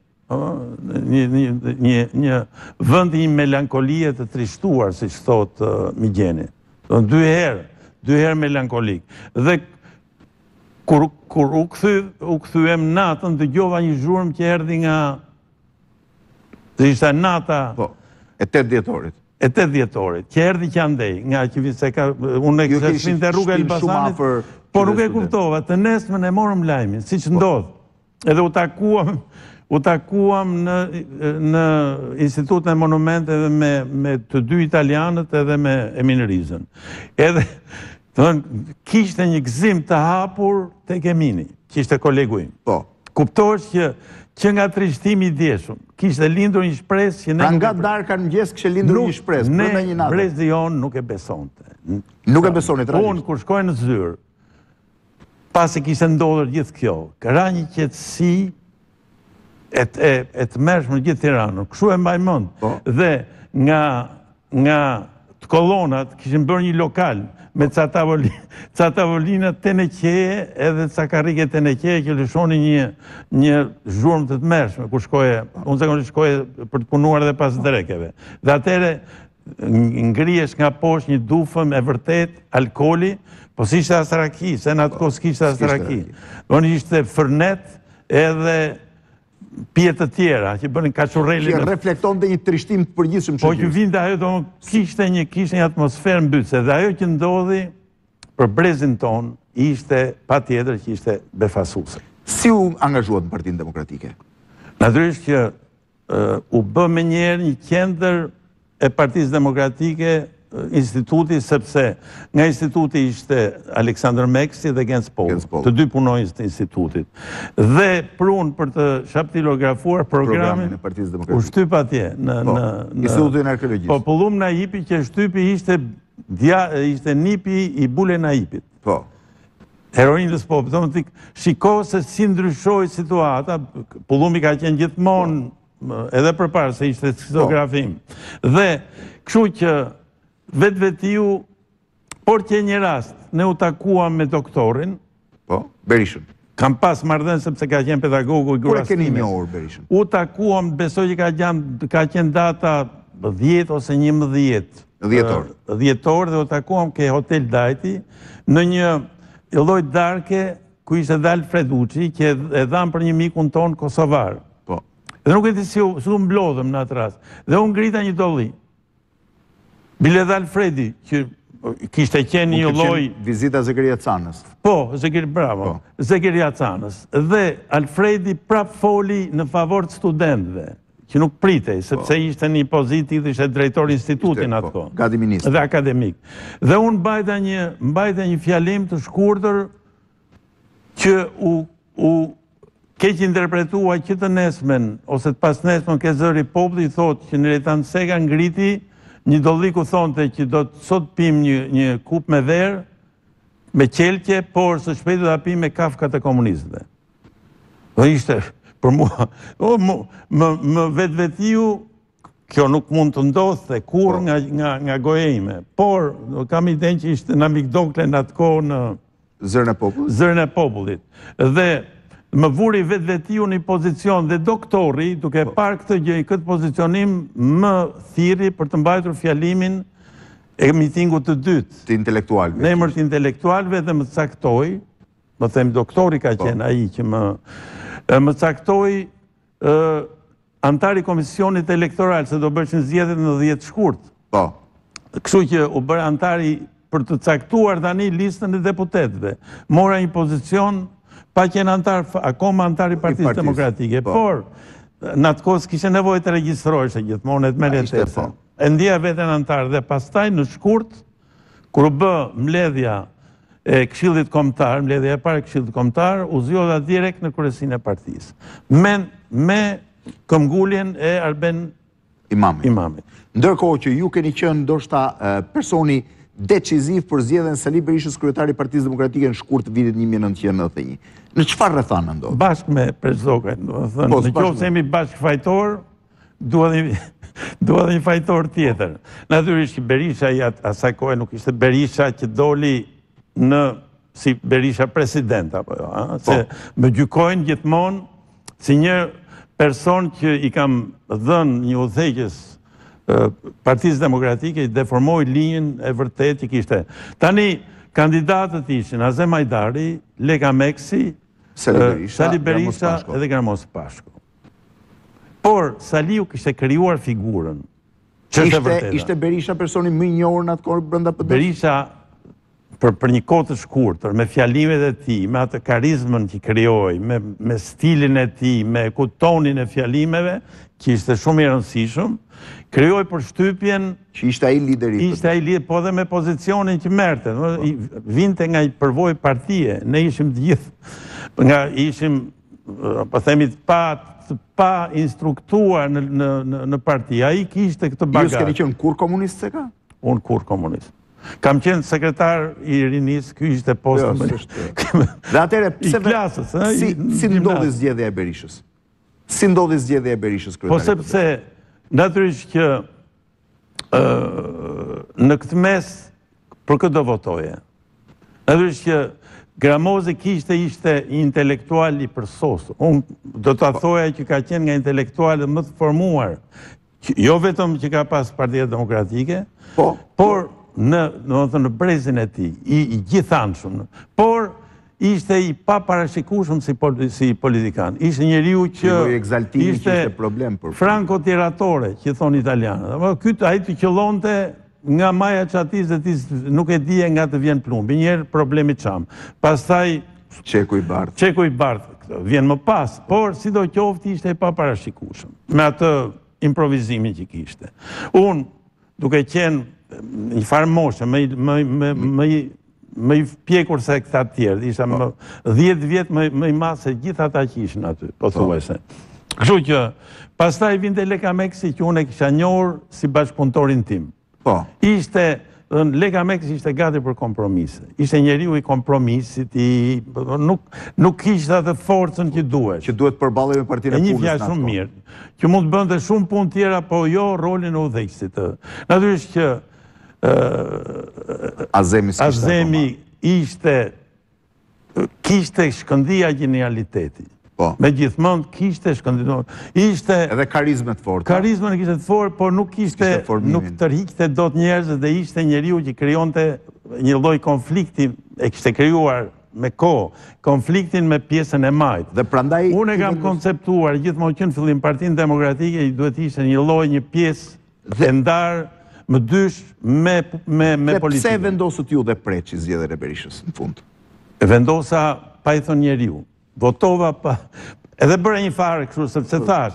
Një vënd një melankolie të trishtuar, si që thot Migjeni. Dy herë, dy herë melankolik. Dhe kur u kthyem natën, dëgjova një zhurmë që erdhi nga dhe ishte nata e tetë dhjetorit. E tetë dhjetorit, që erdhi që andej, nga që vise ka, unë e kështë shpinë të rrugë Elbasanit, po nuk e kuptova, të nesmen e morëm lajmin, si që ndodhë. Edhe u takuam, u takuam në Institutën e Monumente edhe me të dy italianët edhe me Eminerizën. Edhe, të dhënë, kishte një gzim të hapur të Kemini, kishte kolegu im. Po. Kuptohesh që që nga trishtimi i djeshëm, kishte lindur një shpresë që ne... Pra nga darka në mëngjes kishte lindur një shpresë, brenda një natë. Ne, brezi jonë nuk e besonte. Nuk e besonte realisht. Unë, kur shkoj në zyrë, pasi kishte ndodhur gjithë kjo, ra një qetësi e të mërshme në gjithë Tiranën, kështu e mbaj mend. Dhe nga të kolonat kishin bërë një lokal me ca tavolina, ca tavolina teneqeje edhe ca karrike teneqeje që lëshoni një një zhurmë të tmerrshme ku shkoje, unë zakonisht shkoje për të punuar edhe pas drekeve. Dhe atëre ngrihesh nga poshtë një dufëm e vërtet alkooli, po si ishte asraki, se në atë kohë s'kishte asraki. Do në ishte fërnet edhe pije të tjera, që bënin kachurreli. Që reflekton dhe një trishtim të përgjithshëm. Po që vinte ajo, do kishte një, kishte një atmosferë mbytëse, dhe ajo që ndodhi për brezin ton, ishte pa tjetër që ishte befasuese. Si u angazhuat në Partinë Demokratike? Natyrisht që uh, u bë me njerë një qendër e Partisë Demokratike instituti, sepse nga instituti ishte Aleksandr Meksi dhe Gens Polo, të dy punojnës të institutit. Dhe prun për të shaptilografuar programin, u shtyp atje në Institutin Arkeologjisë. Po, Pullum Naipi, që shtypi ishte nipi i Bule Naipit. Po. Heroinës po, shiko se si ndryshoj situata, Pullumi ka qenë gjithmonë edhe përpara se ishte skizografim. Dhe kështu që vetë vetiu, por që një rast, ne u takuam me doktorin. Po, Berishën. Kam pas marrëdhënie sepse ka qenë pedagogu i Kur e keni njohur Berishën? U takuam, besoj që ka qenë ka qenë data dhjetë ose njëmbëdhjetë. Dhjetor. Dhjetor dhe u takuam ke Hotel Dajti në një lloj darke ku ishte dhe Alfred Uçi, që e dham për një mikun ton kosovar. Po. Dhe nuk e di si u mblodhëm në atë rast. Dhe unë ngrita një dolli. Bile dhe Alfredi, që kishte qenë një lloj... Vizita Zekeria Canës. Po, Zekeria, bravo, Zekeria Canës. Dhe Alfredi prap foli në favor të studentëve, që nuk pritej, sepse ishte një pozitë, ishte drejtori institutin atë kohë. Gati ministr. Dhe akademik. Dhe unë mbajta një, mbajta një fjalim të shkurtër që u, u keq interpretua që të nesmen, ose të pas nesmen ke zëri populli, thotë që në Retan Sega ngriti një dolli ku thonte që do të sot pim një, një kup me verë, me qelqe, por së shpejti do ta pim me kafkat e komunistëve. Dhe ishte, për mua, o, më, më, më vetë vetiu, kjo nuk mund të ndodhte kur nga, nga, nga goja ime. Por, kam i den që ishte në Amikdokle në atë kohë në Zërën e popullit. Zërën e popullit. Dhe më vuri vetë vetiu një pozicion dhe doktori, duke parë këtë gjë, këtë pozicionim, më thiri për të mbajtur fjalimin e mitingut të dytë. Të intelektualve. Në emër të intelektualve dhe më caktoi, më them doktori ka qenë ai që më, më caktoi antari komisionit elektoral, se do bëshin zgjedhjet në dhjetë shkurt. Po. Kështu që u bërë antari për të caktuar tani listën e deputetëve. Mora një pozicion pa qenë antar, akoma antar i Partisë Demokratike. Por, në atë kohë s'kishe nevojë të regjistrohesh e gjithmonë e të merret tesa. E ndija veten antar dhe pastaj në shkurt, kur u bë mbledhja e Këshillit Kombëtar, mbledhja e parë e Këshillit Kombëtar, u zgjodha direkt në kryesinë e partisë. Me me këmbguljen e Arben Imamit. Imamit. Ndërkohë që ju keni qenë ndoshta personi deciziv për zgjedhjen e Sali Berishës kryetari i Partisë Demokratike në shkurt të vitit një mijë e nëntëqind e nëntëdhjetë e një. Në çfarë rrethana ndodh? Bashkë me Prezdoken, do të thënë, në qoftë se jemi bashkë fajtor, duhet një fajtor tjetër. Natyrisht që Berisha i asaj kohe nuk ishte Berisha që doli në si Berisha president apo jo, se më gjykojnë gjithmonë si një person që i kam dhënë një udhëheqës Partisë Demokratike, i deformoi linjën e vërtet që kishte. Tani, kandidatët ishin Azem Hajdari, Leka Meksi, Sali Berisha edhe Gramos Pashko. Por, Saliu kishte krijuar figurën. Ishte Berisha personi më i njohur në atë kohë brenda P D S? Berisha, për, për një kohë të shkurtër, me fjalimet e tij, me atë karizmën që krijoi, me, me stilin e tij, me tonin e fjalimeve, që ishte shumë i rëndësishëm, krijoi përshtypjen që ishte ai lideri. Ishte ai lideri, po dhe me pozicionin që merrte, vinte nga një përvojë partie, ne ishim të gjithë, nga ishim, po themi, pa pa instruktuar në në në parti. Ai kishte këtë bagazh. Ju s'keni qenë kur komunist se ka? Unë kur komunist. Kam qenë sekretar i rinis, ky ishte posti më. Dhe atëherë pse klasës, si si ndodhi zgjedhja e Berishës? Si ndodhi zgjedhja e Berishës kryetari? Po sepse natyrisht që në këtë mes, për këtë do votoje. Edhe që Gramozi kishte ishte intelektual i përsosur. Unë do të thoja që ka qenë nga intelektualet më të formuar, jo vetëm që ka pas Partia Demokratike, por në, në brezin e tij, i, i gjithanshëm, por ishte i paparashikueshëm si, pol, si politikan. Ishte njeriu që ishte problem për franco-tiratore, që thonë italianët. Ky ai të qëllonte nga maja qatis dhe ti nuk e dije nga të vjen plumbi. Njerë problemi qamë. Pastaj Qeku i Bardh. Qeku i Bardh vjen më pas, por si do qofti ishte i paparashikueshëm me atë improvizimin që kishte. Unë, duke qenë një farë moshe, më, më, më, më, më i pjekur se këta tjerë, isha më dhjetë vjetë më, më i masë se gjitha ata që ishin aty, po thuajse. Kështu që, pastaj vinte Leka Meksi që unë e kisha njohur si bashkëpunëtorin tim. Ishte, Leka Meksi ishte gati për kompromise. Ishte njeriu i kompromisit, i, nuk, nuk ishte atë forcën që duhet. Që duhet përballej me Partinë e Punës. E një fjalë shumë mirë, që mund të bënte shumë punë tjera, po jo rolin e udhëheqësit. Natyrisht që uh, Azemi, Azemi ishte, kishte shkëndia genialiteti. Po. Me gjithmonë kishte shkëndinor. Ishte... Edhe karizmet fort. Karizmet kishte të fort, por nuk kishte... Nuk tërhiqte dot njerëzit dhe ishte njeriu që krijonte një lloj konflikti, e kishte krijuar me kohë, konfliktin me pjesën e majtë. Dhe prandaj... Unë e kam konceptuar, gjithmonë që në fillim Partinë Demokratike, i duhet ishte një lloj, një pjesë e ndarë më dysh me, me, me politikën. Dhe pse vendosët ju dhe preqi zgjedhjen e Berishës në fund? Vendosa pa i thënë njeriu. Votova pa... Edhe bëre një fare kështu, sepse thash,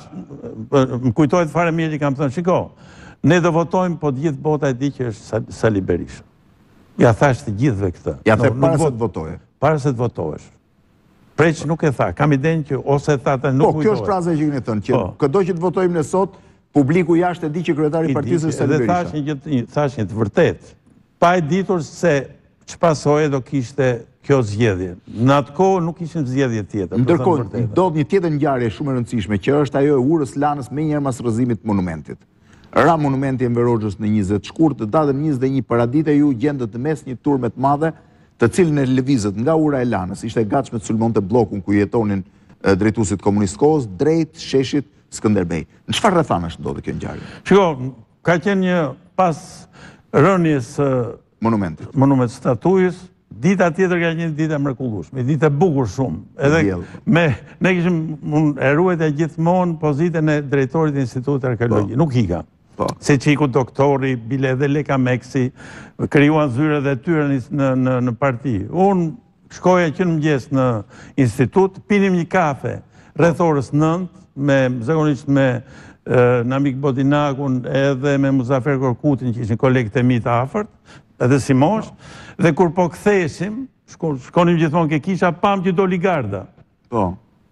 më kujtojt fare mirë që kam thënë, shiko, ne do votojmë, po gjithë bota e di që është Sali Berisha. Ja thash të gjithëve këtë. Ja the para se të votoje. Para se të votohesh. Preq nuk e tha, kam iden që ose tha të nuk kujtojt. Po, kjo është fraza që këne thënë, që këdo që të votojmë në sot, publiku jashtë e di që kryetari i partisë është Sali Berisha. Edhe thash një të vërtet, pa e ditur se që pasoje do kishte kjo zgjedhje. Në atë kohë nuk ishin zgjedhje tjetër. Ndërkohë, ndodh një tjetër ngjarje shumë e rëndësishme, që është ajo e urës lanës me njëherë mas rrëzimit të monumentit. Ra monumenti Enver Hoxhës në njëzet shkurt, të datën njëzet e një paradite ju gjendët në mes një turme të madhe, të cilën e lëvizët nga ura e lanës, ishte gatshme të sulmonte bllokun ku jetonin drejtuesit komunistë kohës, drejt sheshit Skënderbej. Në çfarë rrethanash ndodhi kjo ngjarje? Shiko, ka qenë një pas rënies monumentit. Monument statujës. Dita tjetër ka qenë dita mrekullueshme, dita e bukur shumë. Edhe me ne kishim e ruajtja gjithmonë pozitën e drejtorit të Institutit Arkeologjik. Nuk hika. Se qiku doktori, bile edhe Leka Meksi, krijuan zyrat e tyre në në në parti. Unë shkoja që në mëngjes në institut, pinim një kafe rreth orës nëntë, me zakonisht me Namik Bodinakun edhe me Muzafer Korkutin, që ishin kolegët e mi të afërt, edhe si mosh, dhe kur po kthesim, shkonim gjithmonë ke kisha, pam që doli garda. Po.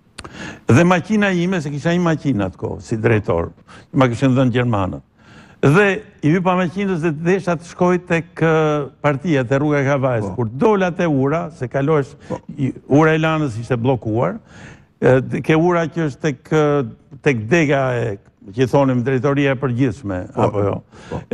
Dhe makina ime, se kisha një makina atë kohë, si drejtor, ma kishin dhënë Gjermanët. Dhe i vi pa makinës dhe të desha të shkoj tek partia, te rruga e Kavajës. Kur dola te ura, se kalosh, ura e lanës ishte blokuar, ke ura që është tek, tek dega e, që thonim, drejtoria e përgjithshme, apo jo.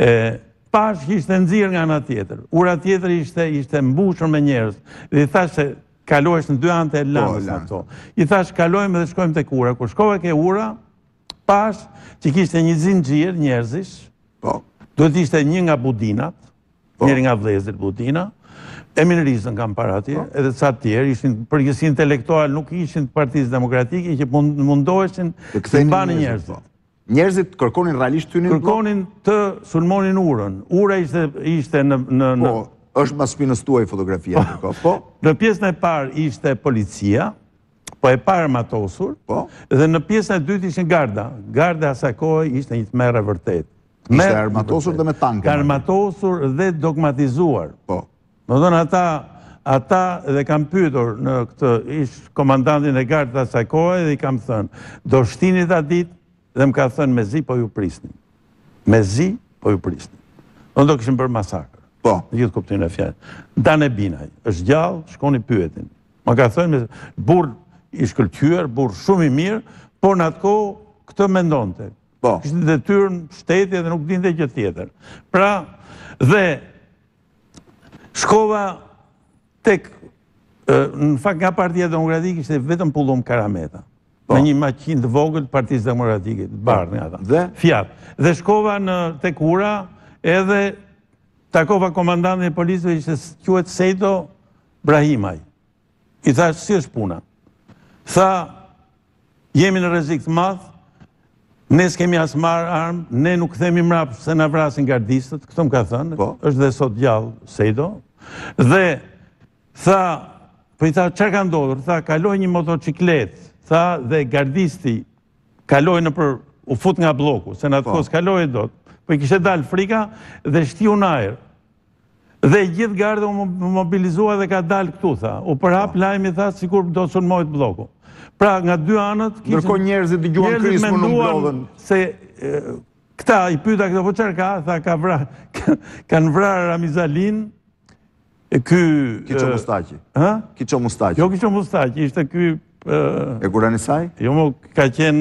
Pash ishte nxirr nga ana tjetër. Ura tjetër ishte ishte mbushur me njerëz. Dhe i thash se kalohesh në dy anët e lanës ato. I thash kalojmë dhe shkojmë tek ura. Kur shkova ke ura, pash që kishte një zinxhir njerëzish. Po. Duhet ishte një nga budinat, njëri nga vëllezërit budina. Emin Rizën kam para atje, edhe ca të tjerë, ishin përgjithësi intelektual, nuk ishin të Partisë Demokratike, që mundoheshin të mbanin njerëzit. Njerëzit kërkonin realisht tynin blok? Kërkonin të sulmonin urën. Ura ishte, ishte në... në, në... Po, është mas shpinës tuaj fotografia. Po, po. Në pjesën e parë ishte policia, po e parë matosur, po. Dhe në pjesën e dytë ishin garda. Garda asaj kohe ishte një të merë vërtet. Ishte armatosur dhe me tanke. Armatosur dhe dogmatizuar. Po. Më dhënë ata, ata dhe kam pyetur në këtë ish komandantin e gardës asaj kohe dhe i kam thënë, do shtinit atë ditë, dhe më ka thënë me zi po ju prisnin. Me zi po ju prisnin. Në do këshim bërë masakër. Po. Në gjithë kuptin e fjallë. Dane Binaj, është gjallë, shkoni pyetin. Më ka thënë, burë i shkëlqyer, burë shumë i mirë, por në atë kohë këtë mendonte. Kishte detyrë në shteti dhe nuk dinte gjë tjetër. Pra, dhe shkova tek, në fakt nga Partia Demokratike ishte vetëm Pullum Karameta. Në një maqinë të vogël të Partisë Demokratike, të bardhë nga ata. Fiat. Dhe shkova në tek Ura edhe takova komandantin e policëve ishte quhet Sejdo Brahimaj. I thash, si është puna? Tha, jemi në rrezik të madh, ne s'kemi as marrë armë, ne nuk themi mrap se na vrasin gardistët, këtë më ka thënë, është dhe sot gjallë Sejdo. Dhe tha, po i tha, çfarë ka ndodhur? Tha, kaloi një motocikletë, tha, dhe gardisti kaloi në për, u fut nga bloku, se në atë kohë s'kaloi dot, po i kishte dalë frika dhe shtiu në ajër. Dhe gjithë garda u mobilizua dhe ka dalë këtu, tha. U përhap lajmi, tha, sikur do të sulmohet bloku. Pra, nga dy anët... Ndërkohë njerëzit dëgjuan krismën në mblodhen. Se këta i pyeta këto, po çfarë ka? Tha, ka vrar, kanë vrarë Ramizalin, ky... Kiço Mustaqi. Ha? Kiço Mustaqi. Jo Kiço Mustaqi, ishte ky... E Kuranisaj? Jo, mo, ka qenë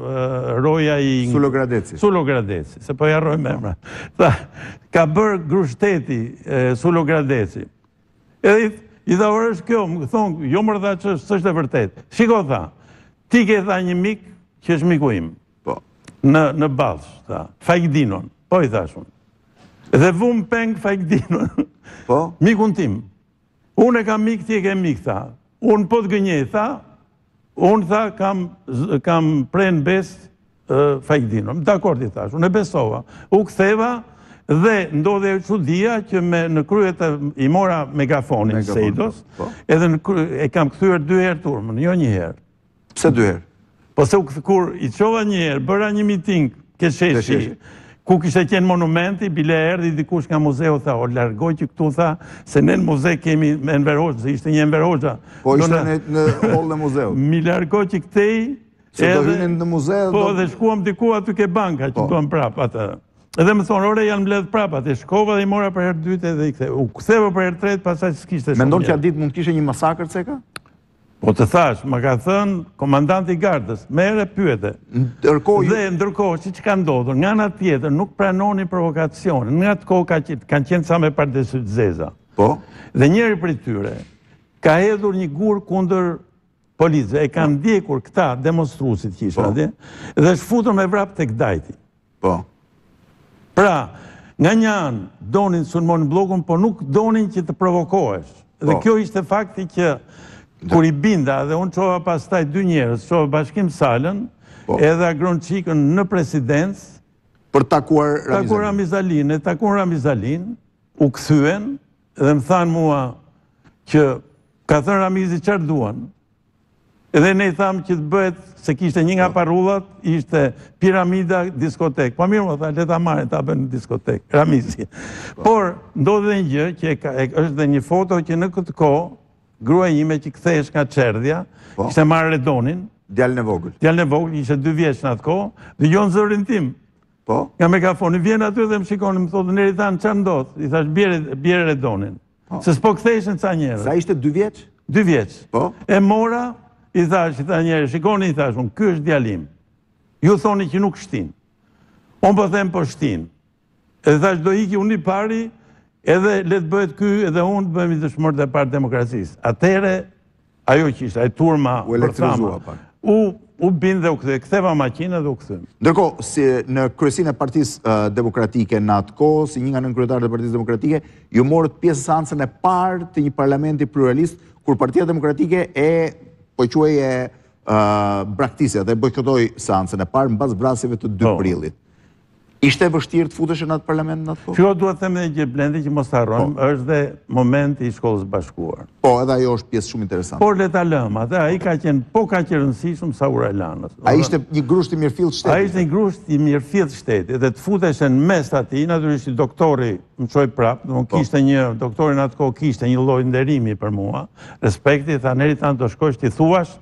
roja i... Sulo Gradeci. Sulo Gradeci, se po jarroj me emra. Tha, ka bërë grushteti Sulo Gradeci. Edhe i tha, orë është kjo, më thonë, jo më rëdha që është e vërtet. Shiko, tha, ti ke tha një mik që është miku im. Po. Në Ballsh, tha, Fajgdinon. Po i thashun. Dhe vum peng Fajgdinon. Po? Mikun tim. Unë e kam mik, ti e ke mik, tha. Unë po të gënjej, tha, unë tha, kam pren bes Fajgdinon. Dakord, i thash, unë e besova. U ktheva dhe ndodhe e çudia që në kryet i mora megafonin Sejdos, edhe e kam kthyer dy herë turmën, jo një herë. Pse dy herë? Po se kur i qova një herë, bëra një miting ke sheshi, ku kishte qenë monumenti, bile erdhi dikush nga muzeu, tha, o largoj që këtu, tha, se ne në muze kemi Enver Hoxha, se ishte një Enver Hoxha. Po ishte në hollë në muzeu. Mi largoj që këtej... Se do hynin në muzeu... Po, dhe shkuam diku aty ke banka, që duam prap atë. Edhe më thonë, ore, janë mbledh prap atë, shkova dhe i mora për herë dyte dhe i ktheva. U ktheva për herë tretë, pastaj s'kishte shumë. Mendon që atë ditë mund të kishte një masakër ceka? Po të thash, më ka thënë komandanti i gardës, mere pyete. Dhe ndërkohë, që që ka ndodhur, nga nga tjetër nuk pranoni provokacion, nga të kohë kanë qenë sa me pardesyt zeza. Po? Dhe njëri për tyre ka hedhur një gur kundër policëve, e kanë ndjekur këta demonstruesit që ishin atje, dhe shfutur me vrap tek Dajti. Po. Pra, nga një anë donin sulmonin bllokun, po nuk donin që të provokohesh. Dhe kjo ishte fakti që kur i binda, dhe unë qova pastaj dy njerës, qova Bashkim Salën, edhe Agron Qikën në presidencë, për takuar Ramizalin. Takuar Ramizalin, e takuar Ramizalin, u kthyen, dhe më thanë mua që ka thënë Ramizi çfarë duan. Edhe ne i thamë që të bëhet, se kishte një nga parullat, ishte piramida diskotek. Pa mirë më tha, le ta marrin ta bëjnë diskotek, Ramizi. Por, ndodhe një gjë, që është dhe një foto që në këtë kohë, grua ime që kthehesh nga Çerdhja, ishte marrë Redonin. Djalën e vogël. Djalën e vogël, ishte dy vjeç në atë kohë, dhe gjon zërin tim. Po? Nga megafoni, vjen aty dhe më shikoni, më thotë, neri thanë, çfarë ndodh? I thash, bjerë Redonin. Se s'po ktheheshin ca njerëz. Sa ishte dy vjeç? Dy vjeç. Po? E mora, i thash, i thash njerëz, shikoni, i thash, unë, ky është djalim. Ju thoni që nuk shtin. Unë po them po shtin. Edhe thash, do iki unë i pari, edhe le të bëhet ky, edhe unë të bëhemi dëshmorët e parë demokracisë. Atëhere, ajo që ishte, e turma, u elektrizua pak. U bindë dhe u ktheva, ktheva makina dhe u kthym. Ndërkohë, si në kryesinë e Partisë Demokratike në atë kohë, si një nga nënkryetarët e Partisë Demokratike, ju morët pjesë seancën e parë të një parlamenti pluralist, kur Partia Demokratike e po quaje braktisja dhe bojkotoi seancën e parë mbas vrasjeve të dy prillit. Ishte e vështirë të futesh në atë parlament në atë kohë? Shko, duhet të them edhe gjë Blendi që mos harrojmë, është dhe momenti i shkollës bashkuar. Po, edhe ajo është pjesë shumë interesante. Por le ta lëmë, atë ai ka qenë po ka qenë rëndësishëm sa ura e lanës. Ai ishte një grusht i mirëfillt shtetit. Ai ishte një grusht i mirëfillt shtetit, dhe të futeshen mes atij, natyrisht doktori më çoi prap, domun kishte një doktori në atë kohë kishte një lloj nderimi për mua, respekti, tha neri tan do shkosh ti thuash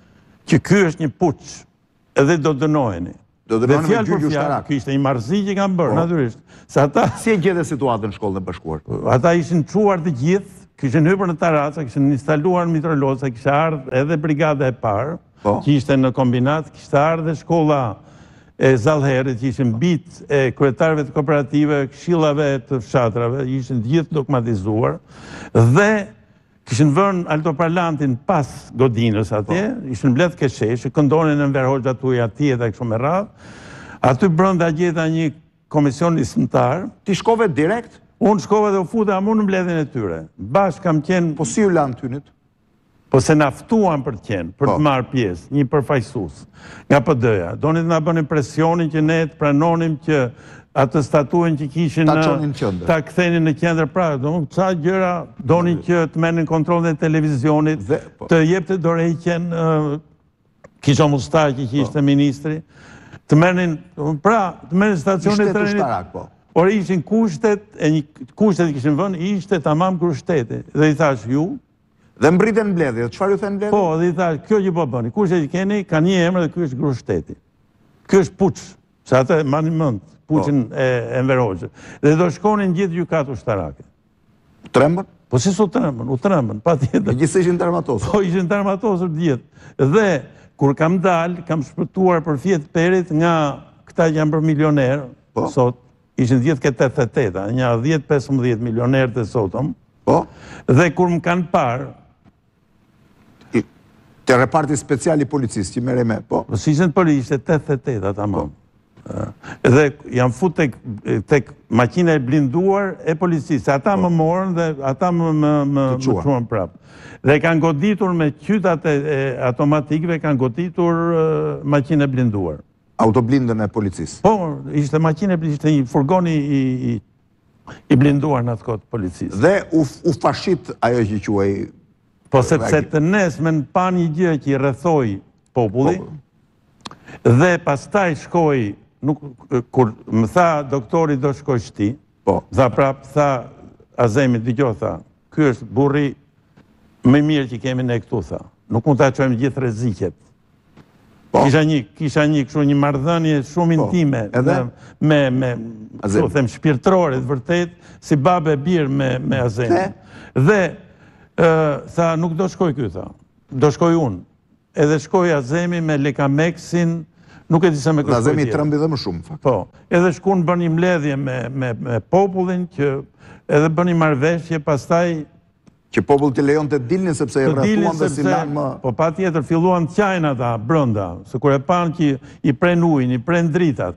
që ky është një puç, edhe do dënoheni. Do dënoheni me gjyqë ushtarak. Ky ishte një marrëzi që kanë bërë, natyrisht. Se ata si e gjetën situatën në shkollën e bashkuar? Ata ishin çuar të gjithë, kishin hyrë në Taraca, kishin instaluar mitroloza, kishte ardhur edhe brigada e parë, që ishte në kombinat, kishte ardhur dhe shkolla e zallherët, që ishin bit e kryetarëve të kooperative, këshillave të fshatrave, ishin gjithë dokumentizuar, dhe kishin vënë altoparlantin pas godinës atje, ishin mbledh keshesh, këndonin në Enver Hoxha tuaj atje dhe kështu me radhë. Aty brenda gjeta një komision nismëtar. Ti shkove direkt? Unë shkova dhe u futa mu në mbledhjen e tyre. Bashkë kam qenë... Po si u lanë tynit? Po se naftuan për të qenë, për të marrë pjesë, një përfaqësues nga P D-ja. Donin të na bënin presionin që ne të pranonim që atë statuen që kishin ta kthenin në qendër pra, ca gjëra donin që të merrnin kontrollin e televizionit, të jepte dorëheqjen Kisho Mustaqi që ishte ministri, të merrnin pra, të merrnin stacionet e trenit. Por ishin kushtet, e një kushtet që kishin vënë, ishte tamam krushteti. Dhe i thash ju, dhe mbritën mbledhje, çfarë ju thënë mbledhje? Po, dhe i thash, kjo që po bëni, kushtet që keni, ka një emër dhe ky është grushteti. Ky është puç, se atë mani mend, puçin e Enver Hoxhës. Dhe do shkonin gjithë gjykatë ushtarake. Trembën? Po si su trembën, u trembën, patjetër. Gjithsesi ishin tarmatosur. Po ishin tarmatosur gjithë. Dhe kur kam dalë, kam shpëtuar për fjet perit nga këta që janë për milioner, sot ishin gjithë këtë tetëdhjetë e teta, një dhjetë pesëmbëdhjetë milionerët e sotëm. Po. Dhe kur më kanë parë, te reparti special i policisë që merre me, po. Si ishte policisë, ishte tetëdhjetë e teta tamam. Dhe janë fut tek makina e blinduar e policisë. Ata më morën dhe ata më çuan prapë. Dhe kanë goditur me qytat e automatikëve, kanë goditur makinë e blinduar. Autoblindën e policisë. Po, ishte makinë, ishte një furgoni i blinduar në atë kohë policisë. Dhe u fashit ajo që quaj... Po sepse të nesme në pa një gjë që i rrethoi populli, dhe pastaj shkoj, kur më tha doktori do shkoj ti, dha prap, tha Azemi, dëgjoj, tha, ky është burri më mirë që kemi ne këtu, tha. Nuk mund ta çojmë gjithë rreziqet. Kisha një, kisha një kështu një marrëdhënie shumë intime me me do them shpirtërore të vërtet, si babë e birë me me Azemin. Dhe tha nuk do shkoj ky, tha. Do shkoj unë. Edhe shkoj Azemi me Lekameksin, nuk e di se me kërkoj tjetër. Azemi trembi dhe më shumë, fakt. Po. Edhe shkuan bën një mbledhje me me me popullin që edhe bën një marrëveshje, pastaj që populli të lejon të dilnin sepse i rrethuan dhe si lanë më... Po pa tjetër, filluan të qajnë ata brënda, se kur e panë që i pren ujnë, i pren dritat.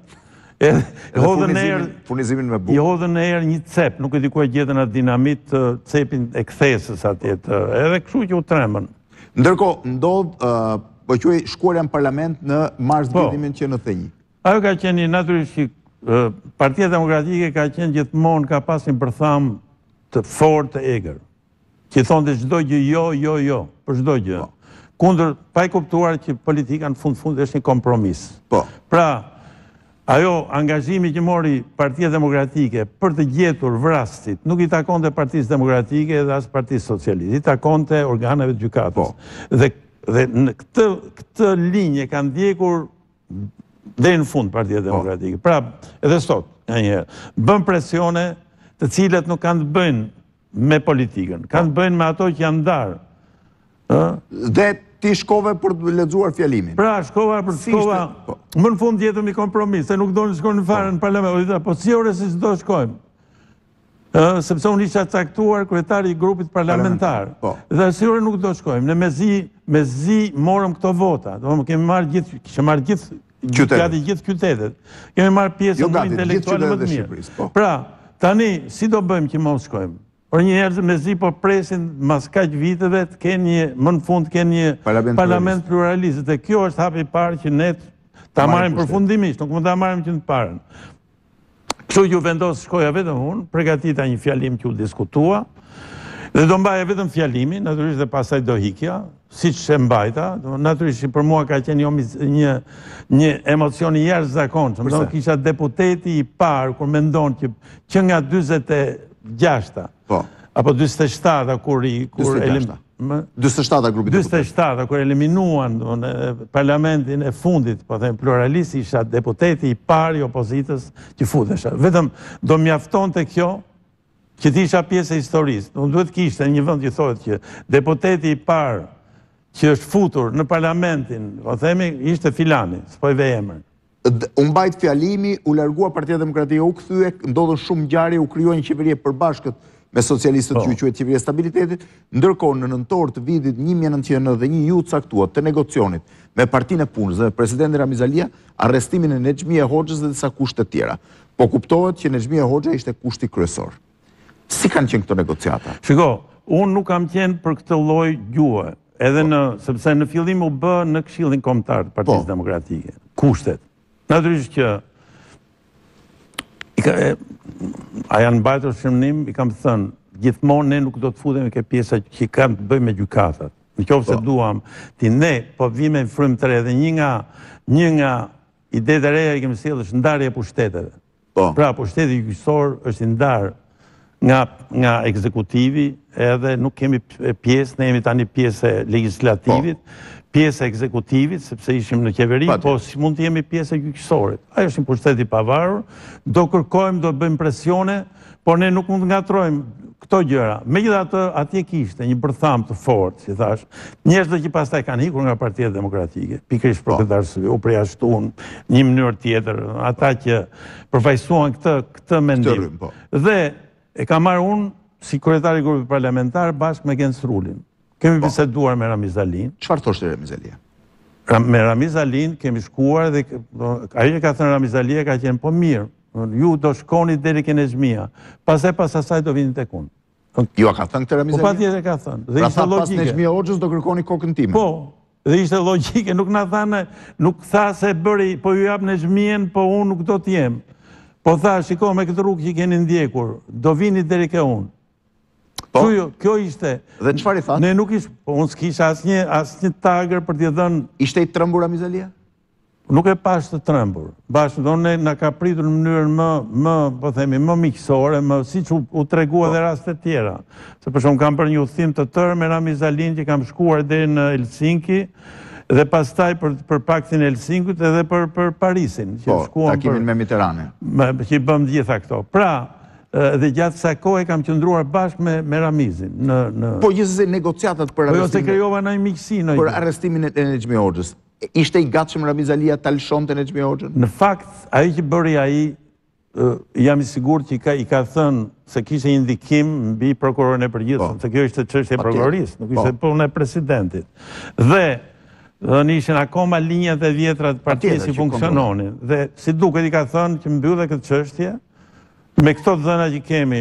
Furnizimin me bukë. I hodhën në erë një cep, nuk e di ku e gjetën atë dinamit cepin e kthesës atjet, edhe kështu që u tremën. Ndërko, ndodhë, po quaj shkuarja në parlament në mars dhjetimin që në thënjë. Ajo ka qenë natyrisht që Partia Demokratike ka qenë gjithmonë, ka pas një përtham të fortë të egër, që thonë të çdo gjë jo, jo, jo, për çdo gjë. Kundër, pa i kuptuar që politika në fund fund është një kompromis. Pra, ajo angazhimi që mori Partia Demokratike për të gjetur vrasësit, nuk i takonte Partisë Demokratike dhe as Partisë Socialiste, i takonte organeve të gjykatës. Dhe në këtë linje kanë ndjekur deri në fund Partia Demokratike. Pra, edhe sot, njëherë, bën presione të cilat nuk kanë të bëjnë me politikën, kanë të bëjnë me ato që janë ndarë. Dhe ti shkove për të lexuar fjalimin. Pra, shkova për të shkova, më në fund jetëm i kompromis, se nuk do në shkojnë në farë në parlament, po si ore si do shkojmë, sepse unë isha caktuar kryetari i grupit parlamentar, dhe si ore nuk do shkojmë, ne me zi morëm këto vota, kemi marrë gjithë, kishë marrë gjithë, gati gjithë qytetet, kemi marrë pjesë në intelektuale më të mirë. Pra, tani, si do bëjmë që mos shkojmë? Por një herë me zi po presin mas kaq viteve të kenë një, më në fund kenë një parlament pluralist. Dhe kjo është hapi parë që ne ta marrim përfundimisht, nuk mund ta marrim që në parën. Kështu që u vendosë shkoja vetëm unë, përgatita një fjalim që u diskutua, dhe do mbaja vetëm fjalimin, natyrisht dhe pasaj do hikja, si që e mbajta, natyrisht që për mua ka qenë një emocion i jashtëzakonshëm. Do kisha deputeti i parë, kur mendon që nga dyzet e gjashta, apo dyzet e shtata kur i... dyzet e shtata grupit dyzet e shtata kur eliminuan parlamentin e fundit, po them pluralist, isha deputeti i parë i opozitës që futesha. Vetëm do mjafton të kjo që ti isha pjesë e historisë. Nuk duhet kishte një vend që thotë që deputeti i parë që është futur në parlamentin, po themi, ishte filani, s'po i ve emër. U mbajt fjalimi, u largua Partia Demokratike, u kthye, ndodhën shumë ngjarje, u krijuar një qeveri e përbashkët me socialistët që quhet qeveria e stabilitetit, ndërkohë në nëntor të vitit një mijë e nëntëqind e nëntëdhjetë e një ju caktuat të negociacionit me Partinë e Punës dhe presidentin Ramiz Alia arrestimin e Nexhmije Hoxhës dhe disa kushte të tjera. Po kuptohet që Nexhmije Hoxha ishte kushti kryesor. Si kanë qenë këto negociata? Shiko, unë nuk kam qenë për këtë lloj gjuhë, edhe në sepse në fillim u bë në Këshillin Kombëtar të Partisë Demokratike. Kushtet. Natyrisht që i ka, e, a janë mbajtur shëmnim, i kam thënë, gjithmonë ne nuk do të futemi ke pjesa që kanë të bëjmë me gjykatat. Në qoftë se duam ti ne po vime në frymë të re dhe një nga një nga idetë e reja i kemi sjellë është ndarja e pushteteve. Pra pushteti gjyqësor është i ndarë nga nga ekzekutivi, edhe nuk kemi pjesë, ne jemi tani pjesë e legislativit, pjesë e ekzekutivit, sepse ishim në qeveri, po si mund të jemi pjesë e gjyqësorit. Ajo është një pushtet i pavarur, do kërkojmë, do bëjmë presione, por ne nuk mund të ngatrojmë këto gjëra. Megjithatë, atje kishte një bërtham të fortë, si thash, njerëz që pastaj kanë ikur nga Partia Demokratike, pikërisht për këtë arsye, u përjashtuan në një mënyrë tjetër, ata që përfaqësuan këtë këtë mendim. Dhe e kam marrë unë si kryetari i grupit parlamentar bashkë me Gens Rulin. Kemi biseduar me Ramiz Alin. Çfarë thoshte Ramiz Alia? Me Ramiz Alin kemi shkuar dhe ai që ka thënë Ramiz Alia ka qenë po mirë. Ju do shkoni deri ke Nexhmija. Pastaj pas asaj do vini tek unë. Ju a ka thënë këtë Ramiz Alia? Po patjetër ka thënë. Dhe ishte logjike. Pra pas Nexhmija Hoxhës do kërkoni kokën time. Po, dhe ishte logjike, nuk na thanë, nuk tha se bëri, po ju jap Nexhmijen, po unë nuk do të jem. Po tha, shiko me këtë rrugë që keni ndjekur, do vini deri ke unë. Po, kjo ishte. Dhe çfarë i thatë? Ne nuk ishte, po unë s'kisha asnjë asnjë tagër për t'i dhënë. Ishte i trembur Ramiz Alia? Nuk e pash të trembur. Bashkë do ne na ka pritur në mënyrën më më, po themi, më miqësore, më siç u, u tregua edhe raste të tjera. Se për shkak kam bërë një udhtim të tërë me Ramiz Alin që kam shkuar deri në Helsinki. Dhe pastaj për, për paktin e Helsinkut edhe për, për Parisin. Që po, takimin për, me Mitterrandin. Që i bëm gjitha këto. Pra, dhe gjatë sa kohë kam qëndruar bashkë me, me Ramizin. Në, në... Po gjithsesi negociatat për arrestimin... Po jo se krijova në miqësi. Në për arrestimin e Nexhmije Hoxhës. Ishte i gatshëm Ramiz Alia ta lëshonte Nexhmije Hoxhën? Në fakt, ai që bëri ai, jam i sigurt që i ka, i ka thënë se kishte një ndikim mbi prokurorin e përgjithshëm, se kjo ishte çështje e prokurorisë, nuk ishte punë e presidentit. Dhe dhe ishin akoma linjat e vjetra të partisë që funksiononin. Dhe si duket i ka thënë që mbyllë këtë çështje, me këto dhëna që kemi,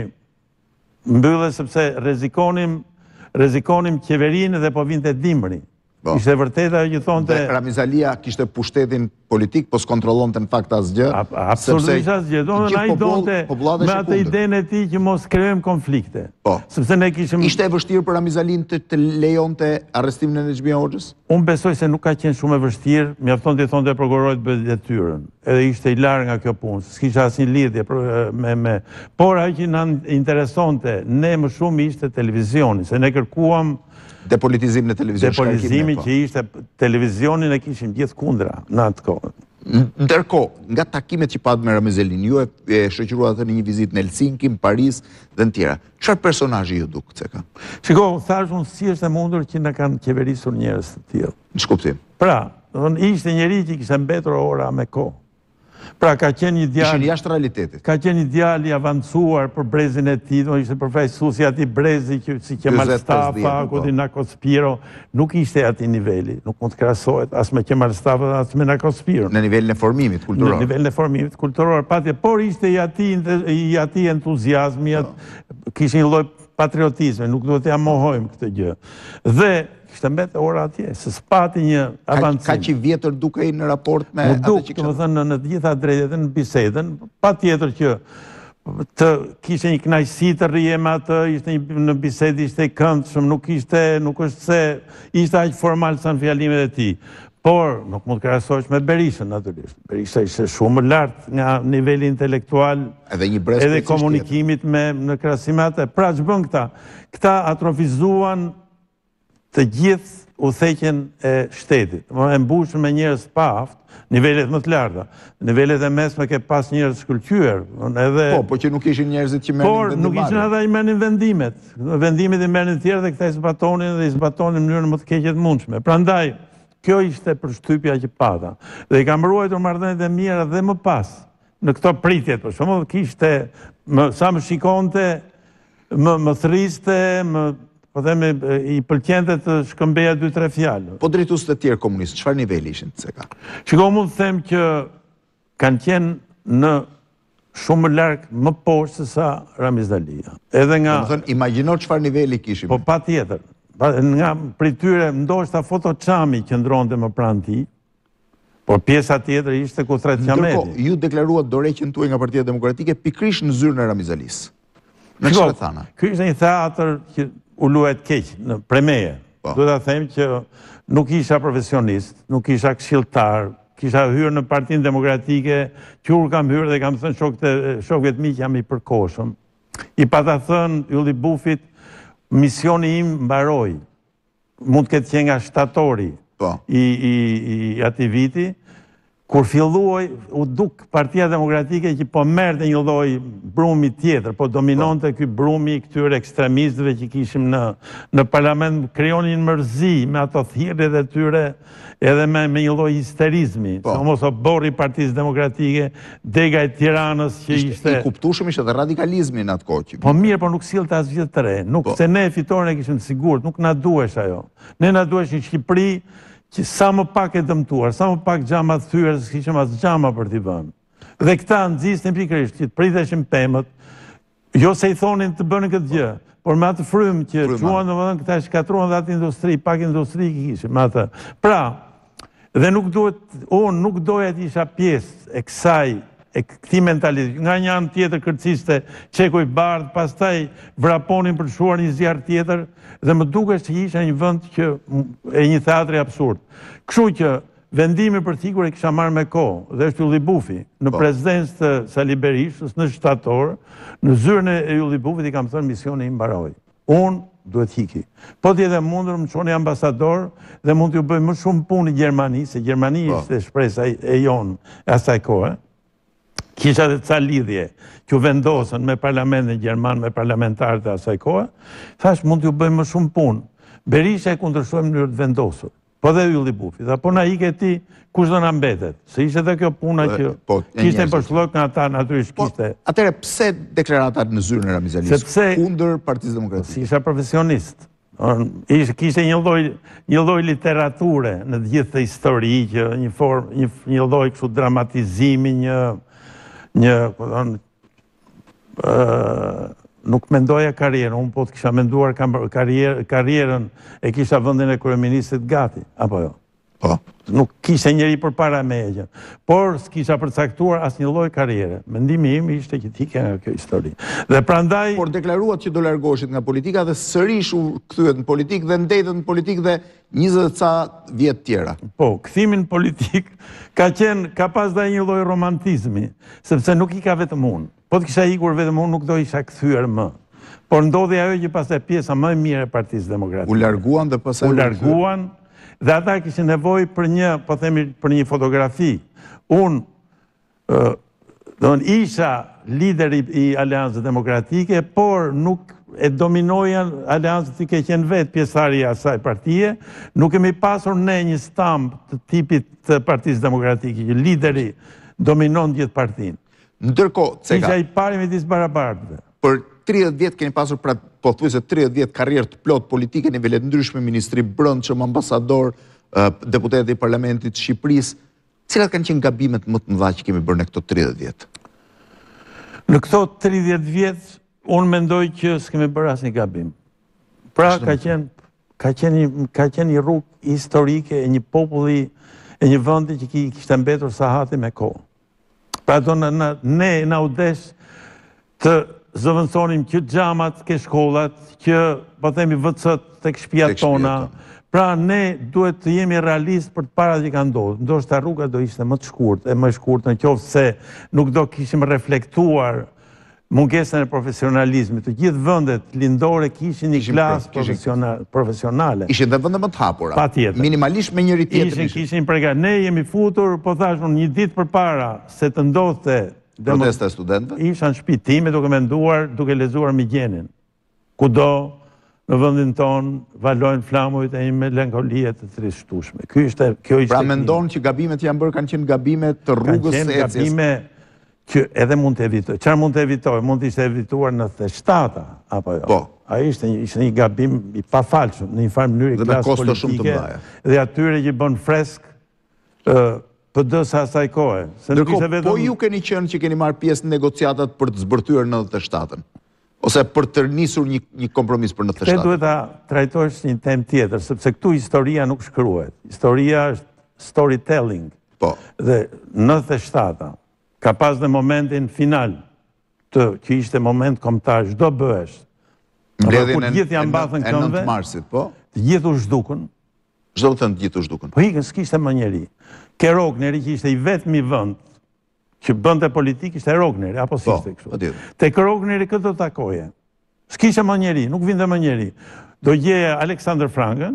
mbyllë sepse rrezikonim, rrezikonim qeverinë dhe po vinte dimri. Ishte vërtet ajo që thonte... Dhe Ramiz Alia kishte pushtetin politik, po s'kontrollonte në fakt asgjë. Absolutisht asgjë. Ai donte me atë idenë e tij që mos krijojmë konflikte. Sepse ne kishim... Ishte e vështirë për Ramiz Alin të lejonte arrestimin e Nexhmije Hoxhës? Unë besoj se nuk ka qenë shumë e vështirë, mjafton të thonte prokurorit bëj detyrën. Edhe ishte i larë nga kjo punë, s'kisha asnjë lidhje me me. Por ajo që na interesonte ne më shumë ishte televizioni, se ne kërkuam depolitizim në televizion. Depolitizimi që ishte televizionin e kishim gjithë kundra në atë kohë. Ndërkohë, nga takimet që pat me Ramiz Alin, ju e shoqëruat në një vizitë në Helsinki, në Paris dhe në tjera. Çfarë personazhi ju duk Ceka? Shiko, thash unë si është e mundur që na kanë qeverisur njerëz të tillë. Në shkuptim. Pra, ishte njeri që kishte mbetur ora me kohë. Pra ka qenë një djalë... Ishin jashtë realitetit. Ka qenë një djalë i avancuar për brezin e tij, do ishte përfaqësuesi atij brezi që si Kemal Stafa, apo Nako Spiro, nuk ishte atij niveli, nuk mund të krahasohet as me Kemal Stafa as me Nako Spiro. Në nivelin e formimit kulturor. Në nivelin e formimit kulturor, patje, por ishte i atij i atij entuziazmi, kishte një lloj patriotizmi, nuk duhet t'ja mohojmë këtë gjë. Dhe kishte mbetë ora atje, se s'pati një avancim. Ka që vjetër duke i në raport me atë që kështë? Në duk, të më thënë, në të gjitha drejtet, në bisedën, pa tjetër që të kishte një knajsi të rije me atë, ishte një në bisedë, ishte i këndshëm, nuk ishte, nuk është se ishte aq formal sa në fjalimet e tij. Por, nuk mund të krahasohesh me Berishën, natyrisht. Berisha ishte shumë lartë nga niveli intelektual edhe komunikimit me në krahasim me atë. Pra, ç'bën këta? Këta atrofizuan të gjithë udhëheqjen e shtetit. E mbushën me njerëz pa aft, nivelet më të larta. Nivelet e mesme ke pas njerëz shkëlqyer, edhe Po, po që nuk ishin njerëzit që merrnin vendimet. Por nuk ishin ata që merrnin vendimet. Vendimet i merrnin të tjerë dhe këta i zbatonin dhe i zbatonin në mënyrën më të keqe të mundshme. Prandaj kjo ishte përshtypja që pata. Dhe i kam ruajtur marrëdhëniet e mira dhe më pas, në këto pritjet, për shembull, kishte, sa më shikonte, më, më thriste, më, po themi, i pëlqente të shkëmbeja dy tre fjalë. Po drejtues të tjerë komunistë, çfarë niveli ishin C K? Shiko, mund të them që kanë qenë në shumë më larg, më poshtë se sa Ramiz Dalia. Edhe nga... Do të thënë, imagjino çfarë niveli kishim. Po patjetër. Nga prej tyre ndoshta Fotoçami që ndronte më pranë tij, por pjesa tjetër ishte Kutret Qameti. Ndërkohë, ju deklaruat dorëheqjen tuaj nga Partia Demokratike pikërisht në zyrën e Ramiz Dalis. Në çfarë thana? Ky ishte një teatr që u luajt keq në premeje. Do ta them që nuk isha profesionist, nuk isha këshilltar, kisha hyrë në Partinë Demokratike, qur kam hyrë dhe kam thënë shokët shokëve të mi që jam i përkohshëm. I pata thënë Ylli Bufit, misioni im mbaroi. Mund të ketë qenë nga shtatori i, i, i atij viti, kur filluoj, u duk Partia Demokratike që po merrte një lloj brumi tjetër, po dominonte ky brumi i këtyre ekstremistëve që kishim në në parlament, krijonin mërzi me ato thirrjet e tyre, edhe me, me një lloj histerizmi. Mos o borri i Partisë Demokratike, dega e Tiranës që ishte... I kuptueshëm ishte edhe radikalizmi në atë kohë. Po mirë, po nuk sillte asgjë të re. Nuk, se ne fitoren e kishim të sigurt, nuk na duhesh ajo. Ne na duhesh një Shqipëri që sa më pak e dëmtuar, sa më pak xhama të thyer, se kishim as xhama për t'i vënë. Dhe këta nxisnin pikërisht që të priteshin pemët, jo se i thonin të bënin këtë gjë, por me atë frymë që quan domethënë këta shkatruan dhe atë industri, pak industri që kishim me atë. Pra, dhe nuk duhet, unë nuk doja të isha pjesë e kësaj, e këtij mentaliteti. Nga një anë tjetër kërciste Çeku i Bardh, pastaj vraponin për shuar një zjarr tjetër, dhe më duket se isha një vend që e një teatri absurd. Kështu që vendimi për t'ikur e kisha marrë me kohë, dhe është Ylli Bufi, në prezencë të Sali Berishës, në shtator, në zyrën e Ylli Bufit i kam thënë misioni im mbaroi. Unë duhet hiki. Po t'jede mundur më çoni ambasador dhe mund t'ju bëj më shumë punë në Gjermani, se Gjermani ishte shpresa e jonë e asaj kohe. Kisha dhe ca lidhje që vendosën me parlamentin gjerman, me parlamentarët e asaj kohe, thash mund t'ju bëjmë më shumë punë. Berisha e kundërshtuar në mënyrë të vendosur. Po dhe Ylli Bufi. Dhe po na ikë ti, kush do na mbetet? Se ishte edhe kjo puna që kishte përshllok nga ata natyrisht kishte. Atëherë pse deklaratat në zyrën e Ramiz Dalis kundër Partisë Demokratike? Si isha profesionist. Kishte një lloj një lloj literature në të gjithë histori, që një formë, një një lloj kështu dramatizimi, një një, po thonë, nuk mendoja karrierën, unë po të kisha menduar karrierën e kisha vendin e kryeministit gati, apo jo? Po. Nuk kishte njëri përpara me e gjë. Por s'kisha përcaktuar asnjë lloj karriere. Mendimi im ishte që t'ike nga kjo histori. Dhe prandaj... Por deklaruat që do largoheshit nga politika dhe sërish u kthyet në politikë dhe ndetet në politikë dhe njëzet e ca vjet tjera. Po, kthimin politik ka qenë, ka pas dhe një lloj romantizmi, sepse nuk i ka vetëm unë. Po të kisha ikur vetëm unë, nuk do isha kthyer më. Por ndodhi ajo që pastaj pjesa më e mirë e Partisë Demokratike. U larguan dhe pastaj u larguan. Dhe ata kishin nevojë për një, po themi, për një fotografi. Unë, do në isha lideri i Aleancës Demokratike, por nuk e dominojan Aleancët i ke qenë vetë pjesari i asaj partije, nuk kemi pasur ne një stamp të tipit të Partisë Demokratike, që lideri dominon gjithë partinë. Ndërkohë, Ceka, isha i pari me disë barabartëve. Për tridhjetë vjet keni pasur pra po thuajse tridhjetë vjet karrierë të plot politike, nivele të ndryshme, ministri brendshëm, ambasador, deputet i Parlamentit të Shqipërisë. Cilat kanë qenë gabimet më të mëdha që kemi bërë në këto tridhjetë vjet? Në këto tridhjetë vjet, unë mendoj që s'kemi bërë asnjë gabim. Pra ka qenë ka qenë ka qenë një rrugë historike e një populli, e një vendi që kishte mbetur sa hati me kohë. Pra do në ne na u desh të zëvendësonim që xhamat ke shkollat, që po themi V C-t tek shtëpiat tona. Pra ne duhet të jemi realist për të parat që kanë ndodhur. Ndoshta rruga do ishte më të shkurtë, e më e shkurtë në qoftë se nuk do kishim reflektuar mungesën e profesionalizmit. Të gjithë vendet lindore kishin një klasë profesionale. Ishin dhe vende më të hapura. Patjetër. Minimalisht me njëri tjetrin. Ishin kishin përgatitur. Ne jemi futur, po thash unë, një ditë përpara se të ndodhte protesta e studentëve? Isha në shtëpi time duke menduar, duke lexuar Migjenin. Kudo, në vendin tonë valojnë flamujt e një melankolie të trishtueshme. Ky ishte, kjo ishte. Pra mendon që gabimet që janë bërë kanë qenë gabime të rrugës së ecjes. Kanë qenë gabime që edhe mund të evitoj. Çfarë mund të evitoj? Mund të ishte evituar në të shtata, apo jo? Po. Ai ishte një, ishte një gabim i pafalshëm në një farë mënyrë klasë politike dhe atyre që bën fresk uh, P D-s asaj kohe. Ndërkohë, vetëm... po ju keni qenë që keni marrë pjesë në negociatat për të zbërthyer nëntëdhjetë e shtatën? Ose për të nisur një, një kompromis për nëntëdhjetë e shtatën? Këtë duhet ta trajtojsh një temë tjetër, sepse këtu historia nuk shkruhet. Historia është storytelling. Po. Dhe nëntëdhjetë e shtatën ka pas në momentin final të që ishte moment kombëtar, çdo bëhesh. Mbledhjen e nëntë marsit, po? Të gjithë u zhdukën. Çdo të thënë të gjithë u zhdukën. Po ikën, s'kishte më njeri. Ke Rogneri që ishte i vetmi vend që bënte politik, ishte Rogneri, apo si ishte kështu. Tek Rogneri këtë do takoje. S'kishte më njeri, nuk vinte më njeri. Do gjeja Aleksandr Frangën,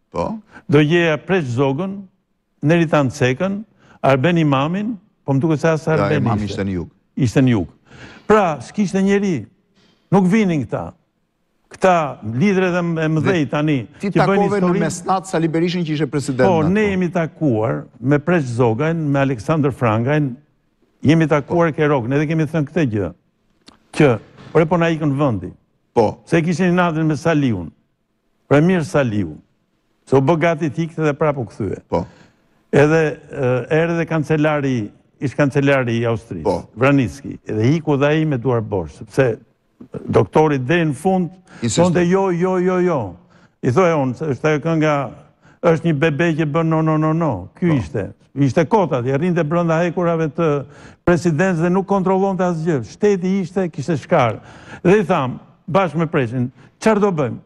do gjeja Preç Zogën, Neritan Cekën, Arben Imamin, po më duket se as Arben Imam ishte në jug. Ishte në jug. Pra, s'kishte njeri. Nuk vinin këta. Këta lideret e mëdhej tani. Ti takove në mesnat Sali Berishin që ishe president? Po, ne jemi takuar me Preç Zogën, me Aleksandr Frangën, jemi takuar ke Rogën, edhe kemi thënë këtë gjë, që, ore po na ikën vëndi, se kishin i natën me Saliun, premier Saliu, se u bë gati t'ikte dhe prapë u kthye. Edhe erë dhe kancelari, ish kancelari i Austrisë, Vranicki, edhe iku dhe i me duar bosh, sepse doktorit dhe në fund, thonë jo, jo, jo, jo. I thoi unë, është ajo kënga, është një bebe që bën no, no, no, no. Ky ishte. Ishte kotat, i rrinte brenda hekurave të presidentës dhe nuk kontrollon të asgjë. Shteti ishte, kishte shkarë. Dhe i thamë, bashkë me Preçin, çfarë do bëjmë?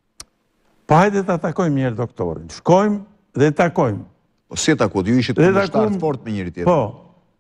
Po hajde ta takojmë njërë doktorin. Shkojmë dhe takojmë. Po si e takot, ju ishit kundërshtar fort me njëri tjetër. Po.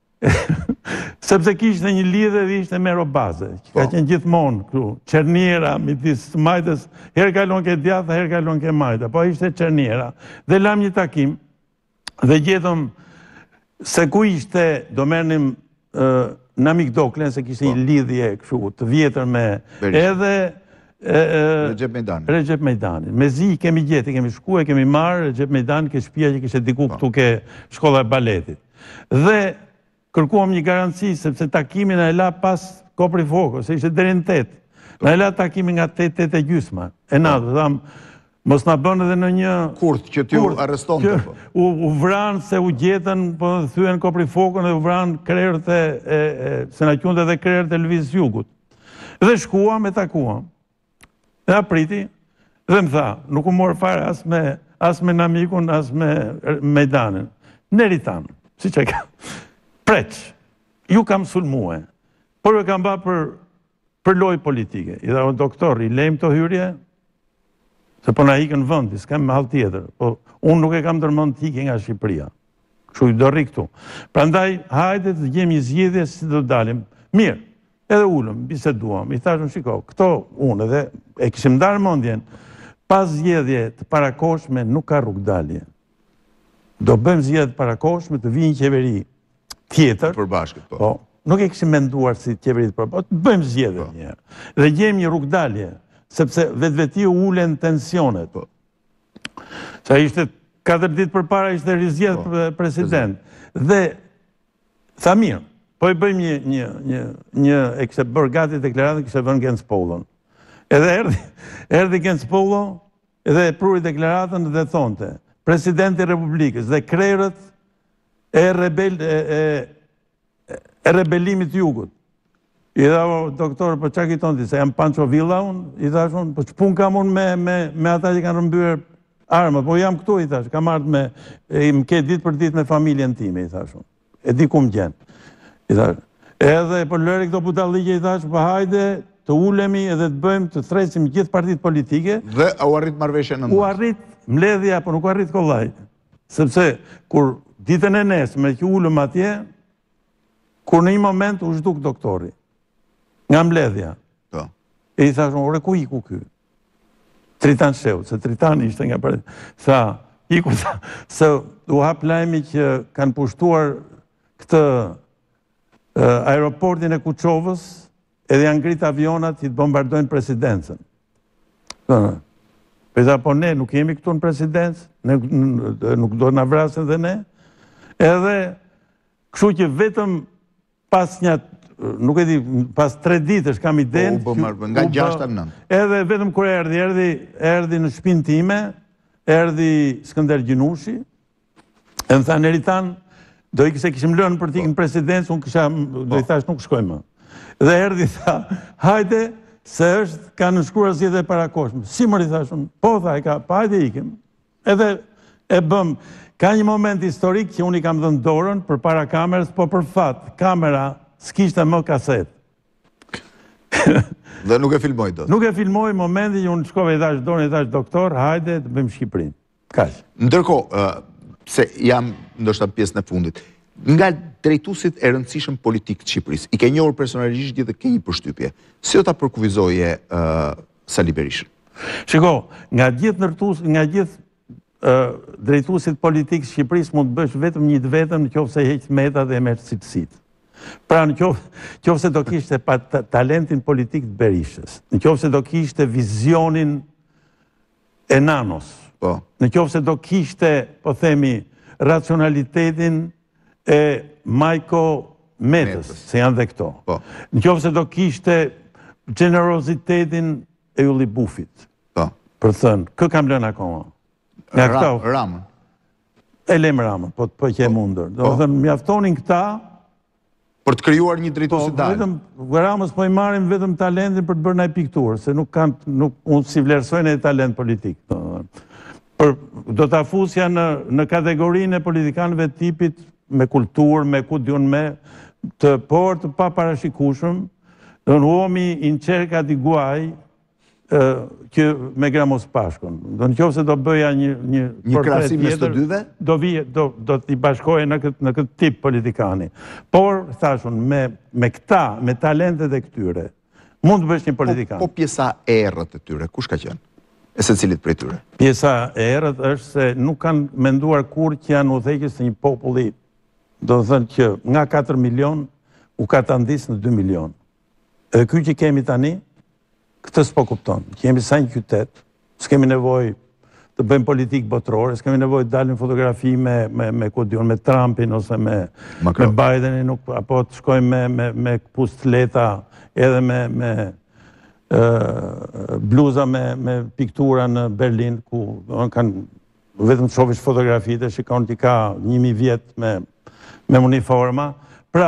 Sepse kishte një lidhje dhe ishte me robaze. Ka qenë gjithmonë këtu, çerniera midis majtës, herë kalon ke djathtë, herë kalon ke majta, po ishte çerniera. Dhe lam një takim dhe gjetëm se ku ishte, do merrnim në Amikdoklen, se kishte një lidhje kështu të vjetër me edhe Recep Mejdanin. Recep Mejdanin. Me zi kemi gjetë, kemi shkuar, kemi marrë Recep Mejdanin ke shtëpia që kishte diku këtu ke shkolla e baletit. Dhe kërkuam një garanci, sepse takimin e la pas kopri fokës, se ishte deri në tetë. Në e la takimin nga tetë, tetë e gjysma. E natë, dhamë, mos na bën edhe në një... Kurt, që t'ju arreston të po. U vranë se u gjetën, po thyen kopri fokën dhe u vranë krerët e... se na qunte dhe krerët e Lëviz Jugut. Dhe shkuam e takuam. Dhe apriti, dhe më tha, nuk u morë fare as me, as me Namikun, as me Mejdanin. Neritan, si që ka... Preç, ju kam sulmue, por ju kam ba për, për loj politike. I dha o doktor, i lejmë të hyrje, se po na ikën vëndi, s'kam me halë tjetër. Po, unë nuk e kam dërmën të ike nga Shqipëria. Kështu i do rri këtu. Pra ndaj, hajde të gjemi zgjidhje si do dalim. Mirë, edhe ullëm, biseduam, i thashëm shiko, këto unë edhe e kishim darë mëndjen, pas zgjedhje të parakoshme nuk ka rrugë dalje. Do bëjmë zgjedhje të parakoshme të vijë një qeveri tjetër, përbashkët, po. Po, nuk e kishim menduar si qeverit përbashkët, po, bëjmë zgjedhje një. Dhe gjejmë një rrugdalje, sepse vetveti u ulen tensionet. Po. Sa ishte katër ditë përpara ishte rizgjedh po, president. Dhe tha mirë, po i bëjmë një një një një e kishte bërë gati deklaratën, kishte vënë Gens Polon. Edhe erdhi, erdhi Gens Polo, edhe pruri deklaratën dhe thonte, presidenti i Republikës dhe krerët e, rebel, e, e, e rebelimit jugut. I dha, doktor, për çka kiton ti, se jam Pancho Villa unë, i thash unë, po ç'pun kam unë me, me, me ata që kanë rëmbyer armë, po jam këtu, i thash, kam ardhur me, e, më ke ditë për ditë me familjen time, i thash unë. E di ku më gjen. I thash, edhe po lëri këto budalliqe, i thash, po hajde të ulemi edhe të bëjmë të thresim gjithë partitë politike. Dhe u arrit marrëveshja në U arrit mbledhja, po nuk u arrit kollaj. Sepse kur ditën e nesme që ulëm atje, kur në një moment u zhduk doktori nga mbledhja. Po. E i thashun, ore, ku iku ky? Tritan Sheu, se Tritan ishte nga partitë. Tha, iku tha, se u hap lajmi që kanë pushtuar këtë uh, aeroportin e Kuçovës, edhe janë ngrit avionat që të bombardojnë presidencën. Pesa po ne nuk jemi këtu në presidencë, ne nuk do na vrasin dhe ne. Edhe kështu që vetëm pas një, nuk e di, pas tre ditësh kam idenë. Po, nga gjashtë në nëntë. Edhe vetëm kur erdhi, erdhi, erdhi në shtëpinë time, erdhi Skënder Gjinushi, e më thanë Eritan, do i kise kishim lënë për t'ikë në presidencë, unë kisha, do i thash nuk shkoj më. Dhe erdhi tha, hajde, se është, ka nënshkruar zgjedhje parakoshme. Si më i thash unë, po tha, e ka, pa hajde ikim. Edhe e bëm, ka një moment historik që unë i kam dhënë dorën për para kamerës, po për fat, kamera s'kishte më kaset. Dhe nuk e filmoj do. Nuk e filmoj momenti që unë shkove i thash dorën, i thash doktor, hajde të bëjmë Shqipërinë. Kaq. Ndërkohë, se jam ndoshta pjesën e fundit, nga drejtuesit e rëndësishëm politik të Shqipërisë, i ke njohur personalisht dhe ke një përshtypje. Si do ta përkufizoje Sali Berishën? Shiko, nga gjithë ndërtues, nga gjithë drejtuesit politik të Shqipërisë mund të bësh vetëm një të vetëm nëse heq meta dhe merr cilësitë. Pra nëse do kishte pa talentin politik të Berishës, nëse do kishte vizionin e Nanos, nëse do kishte, po themi, racionalitetin e Majko Metës, se janë dhe këto. Në qoftë se do kishte generozitetin e Ylli Bufit. Për thënë, kë kam lënë akoma? Ramën. E lem Ramën, po të që e mundër. Do të thënë, mjaftonin këta... Për të kryuar një drejtues i dalë. Ramës po i marim vetëm talentin për të bërë nëjë pikturë, se nuk kanë, unë si vlerësojnë e talent politik. Do të afusja në kategorinë e politikanëve tipit me kulturë, me ku diun me, të por të pa parashikushëm, dhe në uomi in cerca di guaj, që me Gramos Pashkon. Do në qofë se do bëja një krahasim mes të dyve? Do t'i bashkoje në këtë tip politikani. Por, thashun, me këta, me talentet e këtyre, mund të bësh një politikan. Po pjesa e errët e tyre, kush ka qenë? E se cilit prej tyre? Pjesa e errët është se nuk kanë menduar kur që janë udhëheqës të një populli, do të thënë që nga katër milion, u ka të ndisë në dy milion. Edhe ky që kemi tani, këtë s'po kupton. Kemi sa një qytet, s'kemi nevoj të bëjmë politikë botërore, s'kemi nevoj të dalim fotografi me Kodion, me Trumpin, ose me Bidenin, apo të shkojmë me pustleta, edhe me bluza me piktura në Berlin, ku kanë vetëm të shofish fotografi dhe shikon t'i ka njëmi vjetë me uniforma. Pra,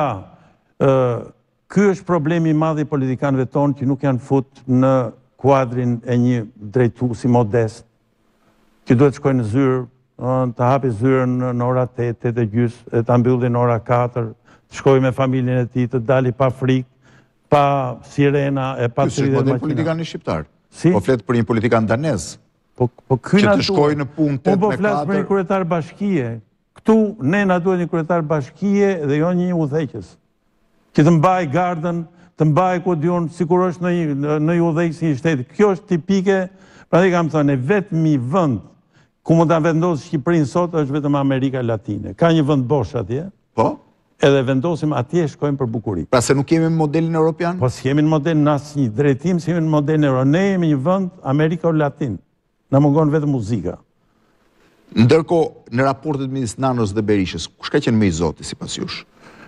ky është problemi madh i politikanëve tonë që nuk janë fut në kuadrin e një drejtuesi modest, që duhet të shkojnë në zyrë, të hapi zyrën në ora tetë e gjys, e të mbyllin në ora katër, të shkojnë me familjen e tij, të dali pa frikë, pa sirena e pa tridhjet makina. Ky është model politikan shqiptar. Si? Po flet për një politikan danez. Po ky na duhet. Që të shkojë në punë tetë me katër. Po flas për një kryetar bashkie. Këtu ne na duhet një kryetar bashkie dhe jo një udhëheqës. Që të mbaj gardën, të mbaj ku diun, sikur është në një udhëheqës i shtetit. Kjo është tipike, prandaj kam thënë, vetëm një vend ku mund ta vendosë Shqipërinë sot është vetëm Amerika Latine. Ka një vend bosh atje. Po. Edhe vendosim atje shkojmë për bukuri. Pra se nuk jemi në modelin europian? Po s'jemi në modelin në asë një drejtim, s'jemi në modelin europian. Ne jemi një vend Amerika Latin. Na mungon vetëm muzika. Ndërkohë, në raportet midis Nanos dhe Berishës, kush ka qenë më i zoti sipas jush?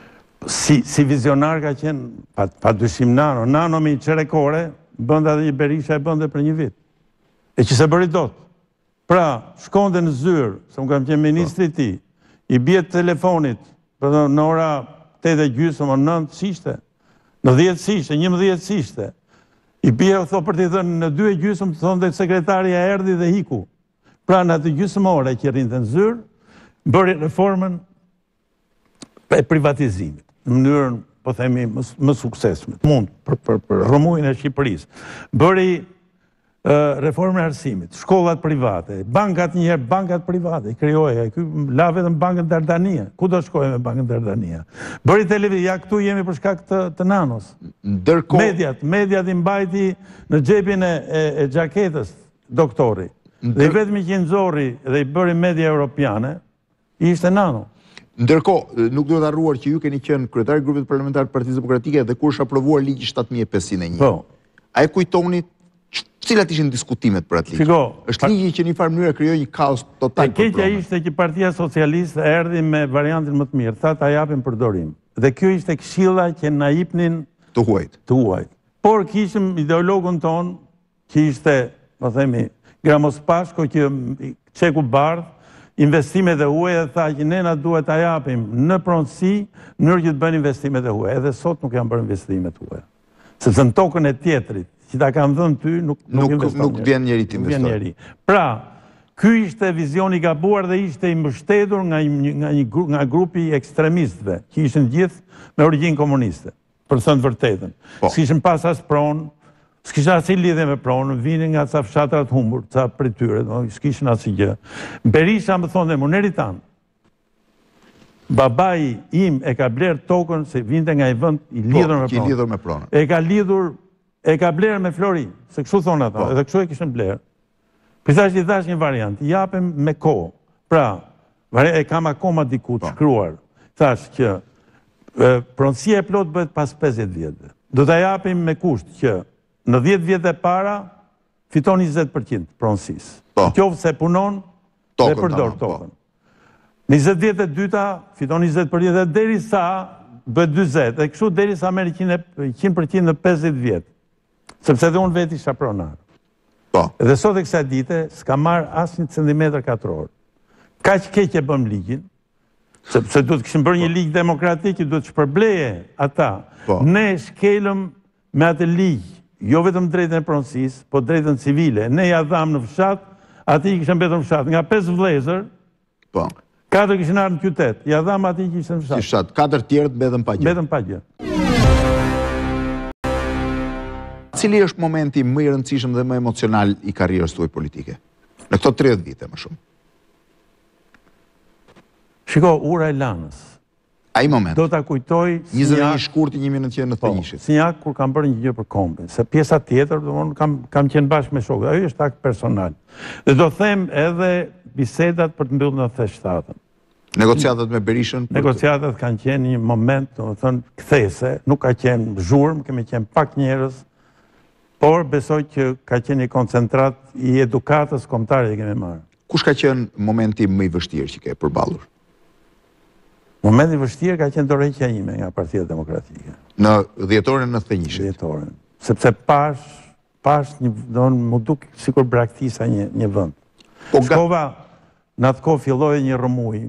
Si vizionar ka qenë, pa dyshim Nano. Nano me i qerekore, bënda dhe një Berisha e bënda për një vit. E që se bëri dot. Pra, shkonde në zyrë, se më kam qenë ministri ti, i bjetë telefonit, në ora tetë e gjysmë, në nëndë sishte, në dhjetë sishte, një më dhjetë sishte. I bje, tho për t'i thënë, në dy e gjysmë, të thonë dhe sekretarja erdi dhe hiku. Pra, në atë gjysmë ore që rrinë të nëzyrë, bëri reformën e privatizimit, në mënyrën, po themi, më suksesme, mund, për rëmujnë e Shqipërisë. Bëri reformën e arsimit, shkollat private, bankat njëherë, bankat private, i kryoje, la vetëm bankën Dardania, ku do shkojë me bankën Dardania? Bëri televizion, ja këtu jemi për shkak të Nanos. Mediat, mediat i mbajti në xhepin e gjaketës, doktori. Dhe i vetëmi që i nxorri dhe i bëri media europiane, ishte Nano. Ndërkohë, nuk duhet harruar që ju keni qenë kryetari i grupit parlamentar të Partisë Demokratike dhe kur është aprovuar ligji shtatë mijë e pesëqind e një. Po. A e kujtoni Cilat ishin diskutimet për atë ligj? Shiko, është ligji që në një farë mënyrë krijoi një kaos total. E keqja ishte që Partia Socialiste erdhi me variantin më të mirë, tha ta japim përdorim. Dhe kjo ishte këshilla që na jepnin të huajt. Të huajt. Por kishim ideologun ton, që ishte, më themi, Gramos Pashko, që Çeku Bardh, investimet e huaja dhe tha që ne na duhet ta japim në pronësi, në mënyrë që të bëjnë investimet e huaja. Edhe sot nuk janë bërë investimet huaja. Sepse në tokën e tjetrit, që ta kanë dhënë ty, nuk nuk vjen njeri të investoj. Pra, ky ishte vizioni i gabuar dhe ishte i mbështetur nga nga grupi ekstremistëve, që ishin gjithë me origjinë komuniste, për thënë vërtetën. S'kishin pas as pronë, s'kishin as lidhje me pronën, vinin nga ca fshatrat humbur, ca prej tyre, s'kishin asnjë gjë. Berisha më thonë Muneritan, babai im e ka bler tokën se vinte nga i vend i lidhur me pronën. E ka lidhur E ka blerë me Flori, se kështu thonë ata, edhe kështu e kishën blerë. Për thash i thash një variant, japim me kohë. Pra, e kam akoma diku të shkruar, thash që pronësia e plot bëhet pas pesëdhjetë vjetëve. Do ta japim me kusht që në dhjetë vjet e para fiton njëzet përqind pronësisë. Qoftë se punon dhe përdor tokën. njëzet vjet e dyta fiton njëzet përqind dhe derisa bëhet dyzet, dhe kështu derisa merr qind përqind në pesëdhjetë vjet. Sepse dhe unë veti isha pronar. Dhe sot e kësaj dite, s'ka marrë asnjë centimetër katror. Kaq keq e bëm ligjin, sepse duhet kishim bërë një ligj demokratik që duhet shpërbleje ata. Ne shkelëm me atë ligj, jo vetëm drejtën e pronësisë, po drejtën civile. Ne ja dham në fshat, ati i kishën mbetur në fshat. Nga pesë vëllezër, katër kishin ardhur në qytet. Ja dham ati që ishte në fshat. Katër tjerët mbetën pa gjë. Mbetën pa gjë. Cili është momenti më i rëndësishëm dhe më emocional i karrierës tuaj politike? Në këto tridhjetë vite më shumë. Shiko, ura e Lanës. Ai moment. Do ta kujtoj njëzet e një shkurti një mijë e nëntëqind e nëntëdhjetë. Si jak kur kam bërë një gjë për kombin, se pjesa tjetër, domthonë kam kam qenë bashkë me shokët. Ai është akt personal. Dhe do them edhe bisedat për të mbyllur në theshtatën. Negociatat me Berishën? Negociatat kanë qenë një moment, domethënë, kthese, nuk ka qenë zhurmë, kemi qenë pak njerëz. Por besoj që ka qenë një koncentrat i edukatës kombëtare që kemi marrë. Kush ka qenë momenti më i vështirë që ke përballur? Momenti i vështirë ka qenë dorëheqja ime nga Partia Demokratike. Në dhjetorin e nëntëdhjetë e një. Dhjetorin. Sepse pash, pash një, do në më duk sikur braktisa një, një vend. Po, Shkova, në atë kohë filloi një rrëmuj.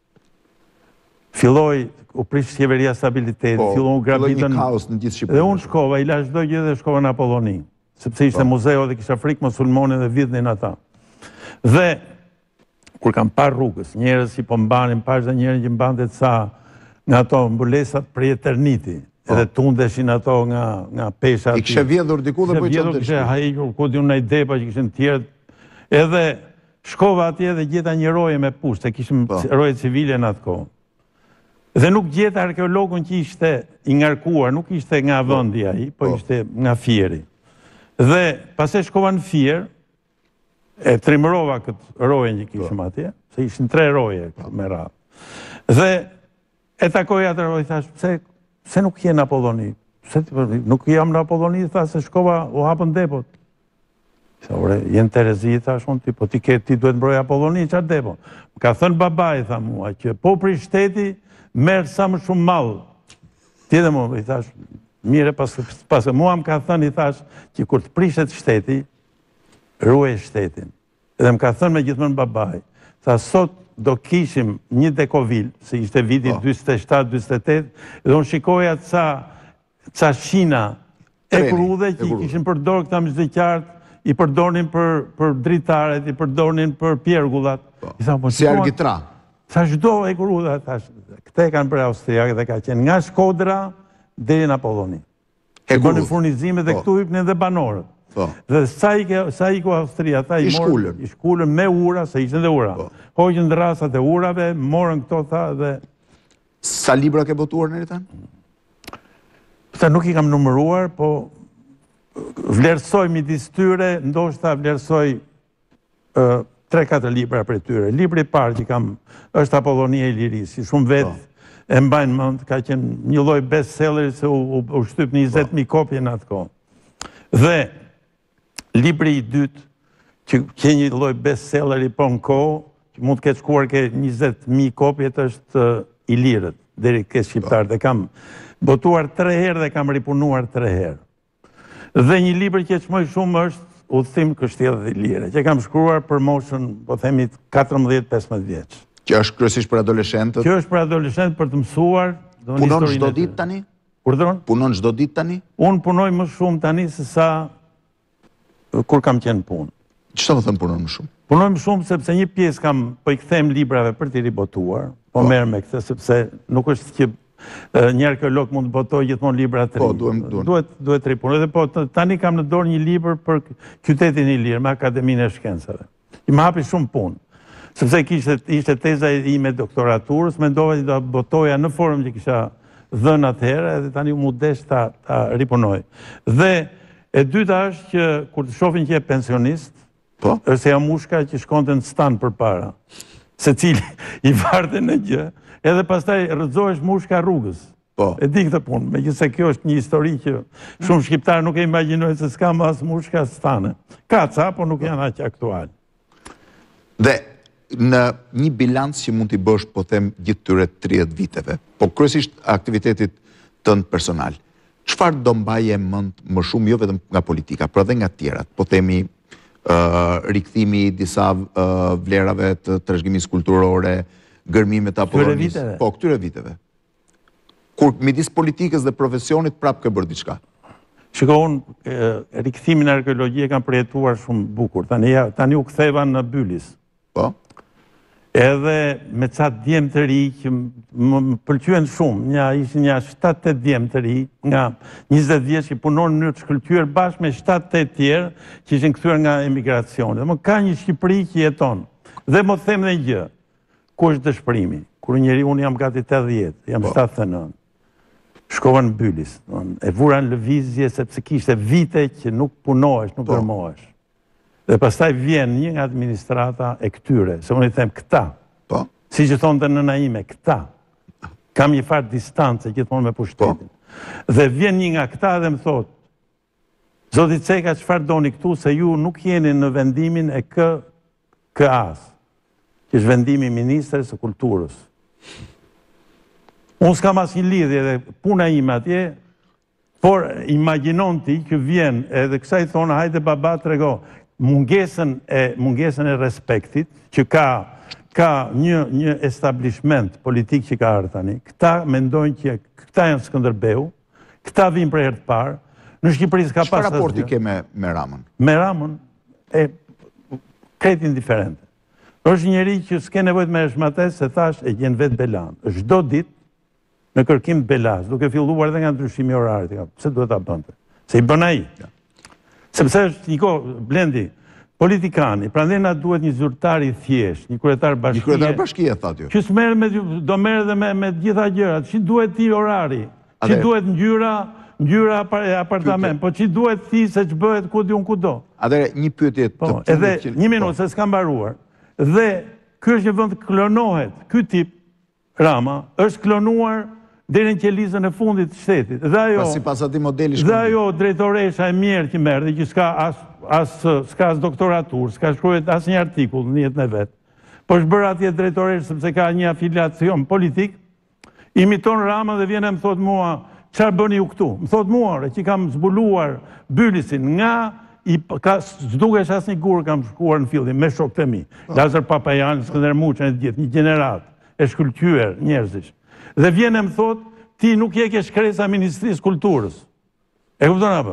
Filloi u prish qeveria stabiliteti, fillon u grabitën. Një kaos në gjithë Shqipërinë. Dhe unë shkova, i la çdo gjë dhe shkova në Apolloni, sepse ishte muzeu dhe kisha frikë musulmonin dhe vidhnin ata. Dhe kur kam parë rrugës, njerëz që po mbanin, pash dhe njerëz që mbante ca nga ato mbulesat prej Eterniti, edhe tundeshin ato nga nga pesha. I kishe vjedhur diku dhe po i çonte. Kishe hajur ku diun ndaj depa që kishin të tjerë. Edhe shkova atje dhe gjeta një roje me pushtë, kishim roje civile në atë kohë. Dhe nuk gjeta arkeologun që ishte i ngarkuar, nuk ishte nga vendi ai, po ishte nga Fieri. Dhe pas e shkova në Fier, e trimërova këtë rojen që kishim atje, se ishin tre roje me radhë. Dhe e takoj atë roje, thash, pse, pse nuk je në Apolloni? Pse nuk jam në Apolloni, thash, se shkova, u hapën depot. Sa ore, jenë Terezi, thash, unë ti, po ti ke, ti duhet mbroj Apolloni, qatë depo? Më ka thënë babaj, tha mua, që po për i shteti, merë sa më shumë malë. Ti dhe mu, i thash, mire, pas e mua më ka thënë, i thash, që kur të prishet shteti, ruaj shtetin. Edhe më ka thënë me gjithmonë babaj, tha, sot do kishim një dekovil, se ishte viti dyzet e shtatë dyzet e tetë, dhe unë shikoja ca, ca shina e krudhe që i kishin përdorë këta mëshdëqartë, i përdornin për, për dritaret, i përdornin për pjergullat. Si arbitra. Sa çdo e krudha, thash, këte kanë bërë austriakët dhe ka qenë nga Shkodra deri në Apolloni. E bënë furnizimet dhe këtu hypnin dhe banorët. Dhe sa i ku Austria, ta i shkullën me ura, se ishën dhe ura. Hoqën dhe rasat e urave, morën këto, tha, dhe... Sa libra ke botuar në Eritan? Pëta nuk i kam numëruar, po vlerësoj midis tyre, ndoshta vlerësoj tre katër libra për tyre. Libri parë që kam është Apollonia e Lirisë, shumë vetë e mbajnë mënd, ka qenë një lloj bestseller se u shtyp njëzet mijë kopje në atë kohë. Dhe Libri i dytë, që ke një lloj bestselleri po në kohë, që mund të ketë shkuar ke njëzet mijë kopjet, është I Lirët, deri ke shqiptarët. E kam botuar tre herë dhe kam ripunuar tre herë. Dhe një libër që çmoj shumë është Udhëtim Kështjellat e Lira, që kam shkruar për moshën, po themi katërmbëdhjetë pesëmbëdhjetë vjeç. Që është kryesisht për adoleshentët? Që është për adoleshentët për të mësuar. Punon çdo ditë tani? Urdhëron? Punon çdo ditë tani? Unë punoj më shumë tani se sa kur kam qenë punë. Çfarë do të thënë punon më shumë? Punoj më shumë sepse një pjesë kam po I kthem librave për t'i ribotuar, po merr me këtë sepse nuk është që një arkeolog mund të botojë gjithmonë libra të ri. Po, duhet, duhet, duhet të ripunoj. Dhe po, tani kam në dorë një libër për Qytetin I Lirë, me Akademinë e Shkencave. I më hapi shumë punë. Sepse kishte, ishte teza ime doktoraturës, mendova që do botoja në formë që kisha dhënë atëherë, edhe tani mu desh ta, ta ripunoj. Dhe e dyta është që kur të shohin që je pensionist, po? është e mushka që shkonte në stan përpara, se cili I varte në gjë, edhe pastaj rrëzohesh mushka rrugës. Po. E di këtë punë, megjithëse kjo është një histori që shumë shqiptarë nuk e imagjinojnë se s'ka mas mushka stane. Ka ca, po nuk janë aq aktual. Dhe në një bilans që mund t'i bësh, po them, gjithë tyre tridhjetë viteve, po kryesisht aktivitetit tënd personal, çfarë do mbaje mend më shumë, jo vetëm nga politika, por edhe nga tjerat, po themi uh, rikthimi I disa uh, vlerave të trashëgimisë kulturore, gërmimet apo këtyre viteve. Po, këtyre viteve. Kur midis politikës dhe profesionit prap ke bërë diçka. Shiko, unë rikthimin e arkeologjie kam përjetuar shumë bukur. Tani, tani u ktheva në Bylis. Po? Edhe me ca djemë të ri që më pëlqyen shumë. Një ishin një shtatë tetë djemë të ri, nga njëzet vjeç që punon në mënyrë të shkëlqyer bashkë me shtatë tetë tjerë që ishin kthyer nga emigracioni. Dhe më ka një Shqipëri që jeton. Dhe më them dhe një gjë. Ku është dëshpërimi? Kur njeri unë jam gati tetëdhjetë, jam shtatëdhjetë e nëntë. Shkova në Bylis, e vura në lëvizje sepse kishte vite që nuk punohesh, nuk gërmohesh. Dhe pastaj vjen një nga administrata e këtyre, se unë I them këta. Po. Si që thonë të nëna ime, këta. Kam një farë distance gjithmonë me pushtetin. Dhe vjen një nga këta dhe më thotë, Zoti Ceka, çfarë doni këtu, se ju nuk jeni në vendimin e kë K A-s, që është vendimi I Ministres së Kulturës. Unë s'kam asnjë lidhje dhe puna ime atje, por imagjinon ti që vjen edhe kësaj thonë, hajde baba trego mungesën e mungesën e respektit që ka ka një një establishment politik që ka ardhur tani. Këta mendojnë që këta janë Skënderbeu, këta vinë për herë të parë. Në Shqipëri s'ka pas. Çfarë raporti ke me me Ramën? Me Ramën e krejt indiferente. Është njeri që s'ke nevojë të merresh me atë, se thash e gjen vetë Belan. Çdo ditë në kërkim të Belas, duke filluar edhe nga ndryshimi orarit. Pse duhet ta bënte? Se I bën ai. Sepse është një kohë, Blendi, politikani, prandaj na duhet një zyrtar I thjesht, një kryetar bashkie. Një kryetar bashkie thatë ju. Që s'merr me do merr edhe me me të gjitha gjërat. Çi duhet ti orari? Çi duhet ngjyra, ngjyra e apartament, po çi duhet ti se ç'bëhet ku diun kudo. Atëre një pyetje të po, edhe një minutë se s'ka mbaruar. Dhe ky është një vend klonohet. Ky tip Rama është klonuar deri në qelizën e fundit të shtetit. Dhe ajo sipas atij modeli shkollë. Dhe ajo drejtoresha e mirë që merr dhe që s'ka as as s'ka as doktoratur, s'ka shkruar asnjë artikull në jetën e vet. Po është bërë atje drejtoresh sepse ka një afiliacion politik. Imiton Ramën dhe vjen e më thot mua, çfarë bëni ju këtu? Më thot mua që kam zbuluar Bylisin nga I ka s'dukesh asnjë gur kam shkuar në fillim me shokët e mi. Lazar Papajan, Skënder Muçën e gjithë, një gjenerat e shkëlqyer njerëzish. Dhe vjen e më thot, ti nuk je ke shkresa Ministrisë Kulturës. E kupton apo?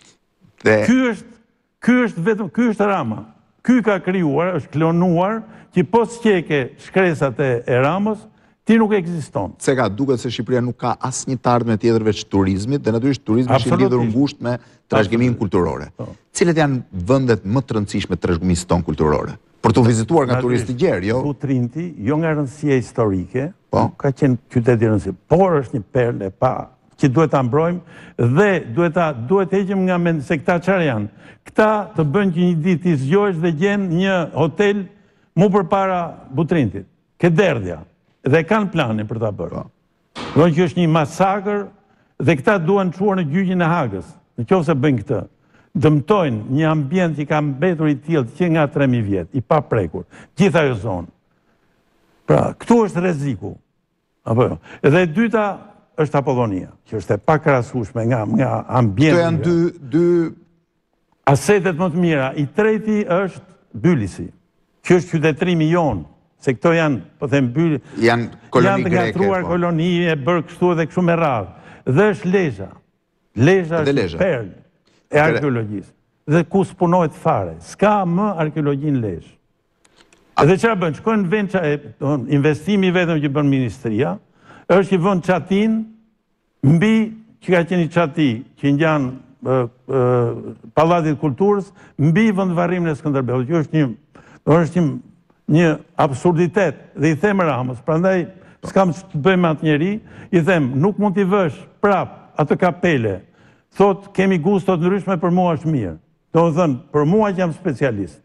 Ky është, ky është vetëm, ky është Rama. Ky ka krijuar, është klonuar, që po s'qeke shkresat e Ramës, ti nuk ekziston. Se ka duket se Shqipëria nuk ka asnjë të ardhme tjetër veç turizmit, dhe natyrisht turizmi është I lidhur ngushtë me trashëgiminë kulturore. Cilat janë vendet më të rëndësishme të trashëgimisë tonë kulturore? Për të vizituar nga turistë gjerë, jo? Butrinti, jo nga rëndësia historike, ka qenë qytet I rëndësishëm, por është një perlë e pa që duhet ta mbrojmë dhe duhet ta duhet heqim nga mend se këta çfarë janë. Këta të bëjnë që një ditë të zgjohesh dhe gjen një hotel mu përpara Butrintit. Ke derdhja. Dhe kanë planin për ta bërë. Do që është një masakër dhe këta duan çuar në gjyqin e Hagës. Në qoftë se bëjnë këtë. dëmtojnë një ambient që ka mbetur i tillë që nga tre mijë vjet, i paprekur, gjithë ajo zonë. Pra, këtu është rreziku. Apo jo. Edhe e dyta është Apollonia, që është e pakrahasueshme nga nga ambienti. Këto janë dy dy asetet më të mira. I treti është Bylisi, që është qytetërimi jonë, se këto janë, po them, Byli, janë koloni greke. Janë të ngatruar koloni, e bërë kështu edhe kështu me radhë. Dhe është Lezhë. Lezhë është perlë e arkeologjisë. Dhe ku s'punohet fare. S'ka më arkeologji në Lezhë. Edhe çfarë bën? Shkojnë në vend, investimi vetëm që bën ministria, është që vën çatin mbi që ka qenë çati që ngjan Pallatit Kulturës, mbi vendvarrimin e Skënderbeut. Që është një, është një, një absurditet. Dhe i them Ramës, prandaj s'kam të bëjmë atë njeri, i them, nuk mund t'i vësh prap atë kapele. Thot, kemi gustot ndryshme, për mua është mirë. Do të thënë, për mua që jam specialist.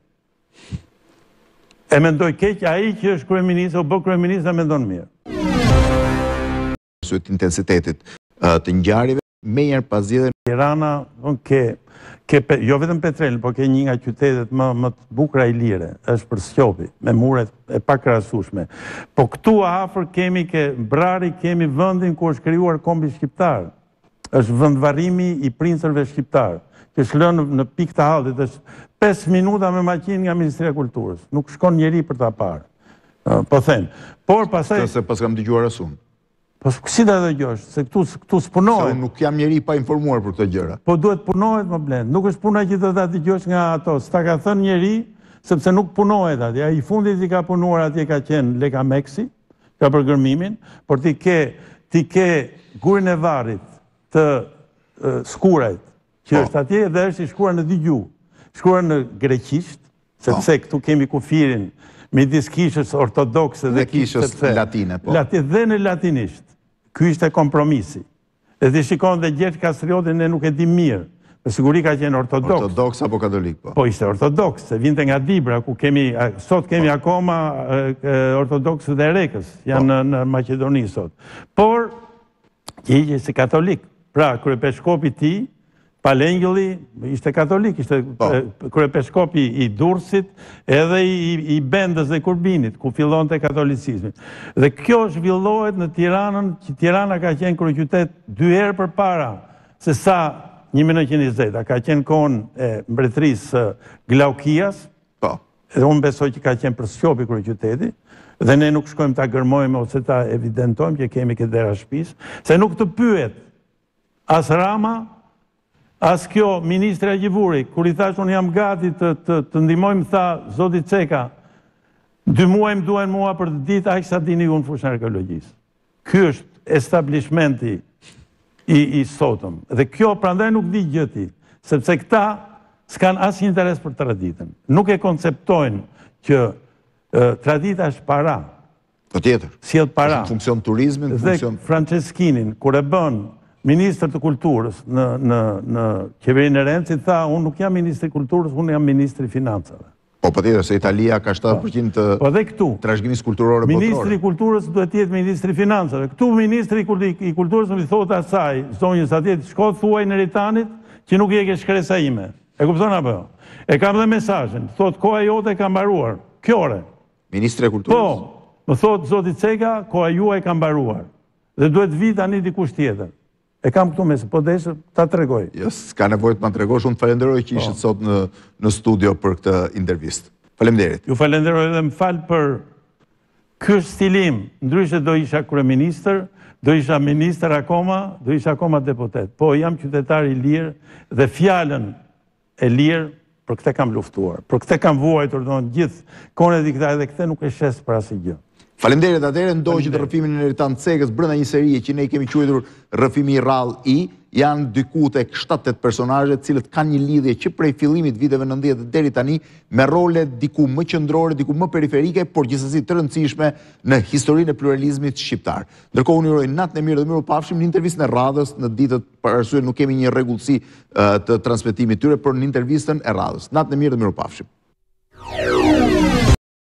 E mendoj keq, ai që është kryeminist, o bë kryeminist e mendon mirë. Të intensitetit të ngjarjeve, me njerë pas zgjedhjeve. Tirana, ke, ke, jo vetëm Petrel, po ke një nga qytetet më, më të bukura Ilire, është për Skjopi, me muret e pakrahasueshme. Po këtu afër kemi ke Brari, kemi vendin ku është krijuar kombi shqiptar. Është vendvarrimi i princërve shqiptar, që është lënë në pikë të hallit, është pesë minuta me makinë nga Ministria e Kulturës. Nuk shkon njeri për ta parë. Po them. Por pastaj se pas kam dëgjuar asun. Po si ta dëgjosh, se këtu këtu s'punohet. Se unë nuk jam njeri pa informuar për këtë gjëra. Po duhet punohet më blend. Nuk është puna që do ta dëgjosh nga ato. S'ta ka thënë njeri, sepse nuk punohet atje. Ai i fundit i ka punuar atje ka qenë Leka Meksi, ka për gërmimin, por ti ke ti ke gurin e varrit të Skurajt, që është atje dhe është i shkruar në dy gjuhë. Shkruar në greqisht, sepse këtu kemi kufirin midis kishës ortodokse dhe kishës latine. Dhe në latinisht. Ky ishte kompromisi. Dhe ti shikon dhe Gjergj Kastriotin ne nuk e di mirë. Me siguri ka qenë ortodoks. Ortodoks apo katolik, po? Po ishte ortodoks, se vinte nga Dibra, ku kemi, sot kemi akoma ortodoks dhe Rekës, janë në Maqedoni sot. Por, që ishte si katolik. Pra, kryepeshkopi ti, Palengjelli, ishte katolik, ishte kryepeshkopi i Durrësit, edhe i Bendës dhe Kurbinit, ku fillon të katolicizmi. Dhe kjo zhvillohet në Tiranën, që Tirana ka qenë kryeqytet dy herë për para, se sa një mijë e nëntëqind e njëzet, ka qenë kohën e mbretërisë Glaukias, edhe unë besoj që ka qenë për Skjopi kryeqyteti, dhe ne nuk shkojmë ta gërmojmë ose ta evidentojmë që kemi këtë dera shtëpisë, se nuk të pyet as Rama, as kjo ministra Gjivuri, kur i thash unë jam gati të, të, të ndihmojmë, tha zoti Ceka, dy muaj më duhen mua për të ditë aq sa dini unë fushën e arkeologjisë. Ky është establishmenti i, i sotëm. Dhe kjo prandaj nuk di gjë ti, sepse këta s'kan asnjë interes për traditën. Nuk e konceptojnë që e, tradita është para. Po tjetër. Sjell para. Në funksion turizmin, në funksion... Dhe Franceskinin, kur e bën Ministër të Kulturës në, në, në qeverinë e Renci, tha, unë nuk jam Ministri i Kulturës, unë jam Ministri i Financave. Po, po tjetër, se Italia ka shtatë përqind të po, dhe këtu, trashëgimisë kulturore botërore. Ministri i Kulturës duhet të jetë Ministri i Financave. Këtu Ministri i Kulturës më i thotë asaj, zonjës atje, shko thuaj në Ritanit, që nuk je ke shkresa ime. E kupton apo? E kam dhe mesazhin, thotë koha jote ka mbaruar. Kjo Ministri i Kulturës. Po, më thotë zoti Ceka, koha juaj ka mbaruar. Dhe duhet vi tani dikush tjetër. E kam këtu mesë, po desë ta tregoj. Jo, s'ka nevojë të ma tregosh, unë falenderoj që ishit sot në, në studio për këtë intervistë. Faleminderit. Ju falenderoj dhe më falë për ky stilim, ndryshe do isha kryeministër, do isha ministër akoma, do isha akoma deputet. Po jam qytetar i lirë dhe fjalën e lirë për këtë kam luftuar. Për këtë kam vuajtur do në gjithë kohën e dikta dhe këtë nuk e shes për asnjë gjë. Faleminderit atëherë, ndoqët rrëfimin e Eritan Cekës brenda një serie që ne kemi quajtur rrëfimi i rrallë i, janë diku tek shtatë tetë personazhe të cilët kanë një lidhje që prej fillimit viteve nëntëdhjetë deri tani me role diku më qendrore, diku më periferike, por gjithsesi të rëndësishme në historinë e pluralizmit shqiptar. Ndërkohë unë uroj natën e mirë dhe mirupafshim në intervistën e radhës në ditët për arsye nuk kemi një rregullsi të transmetimit tyre, por në intervistën e radhës. Natën e mirë dhe mirupafshim.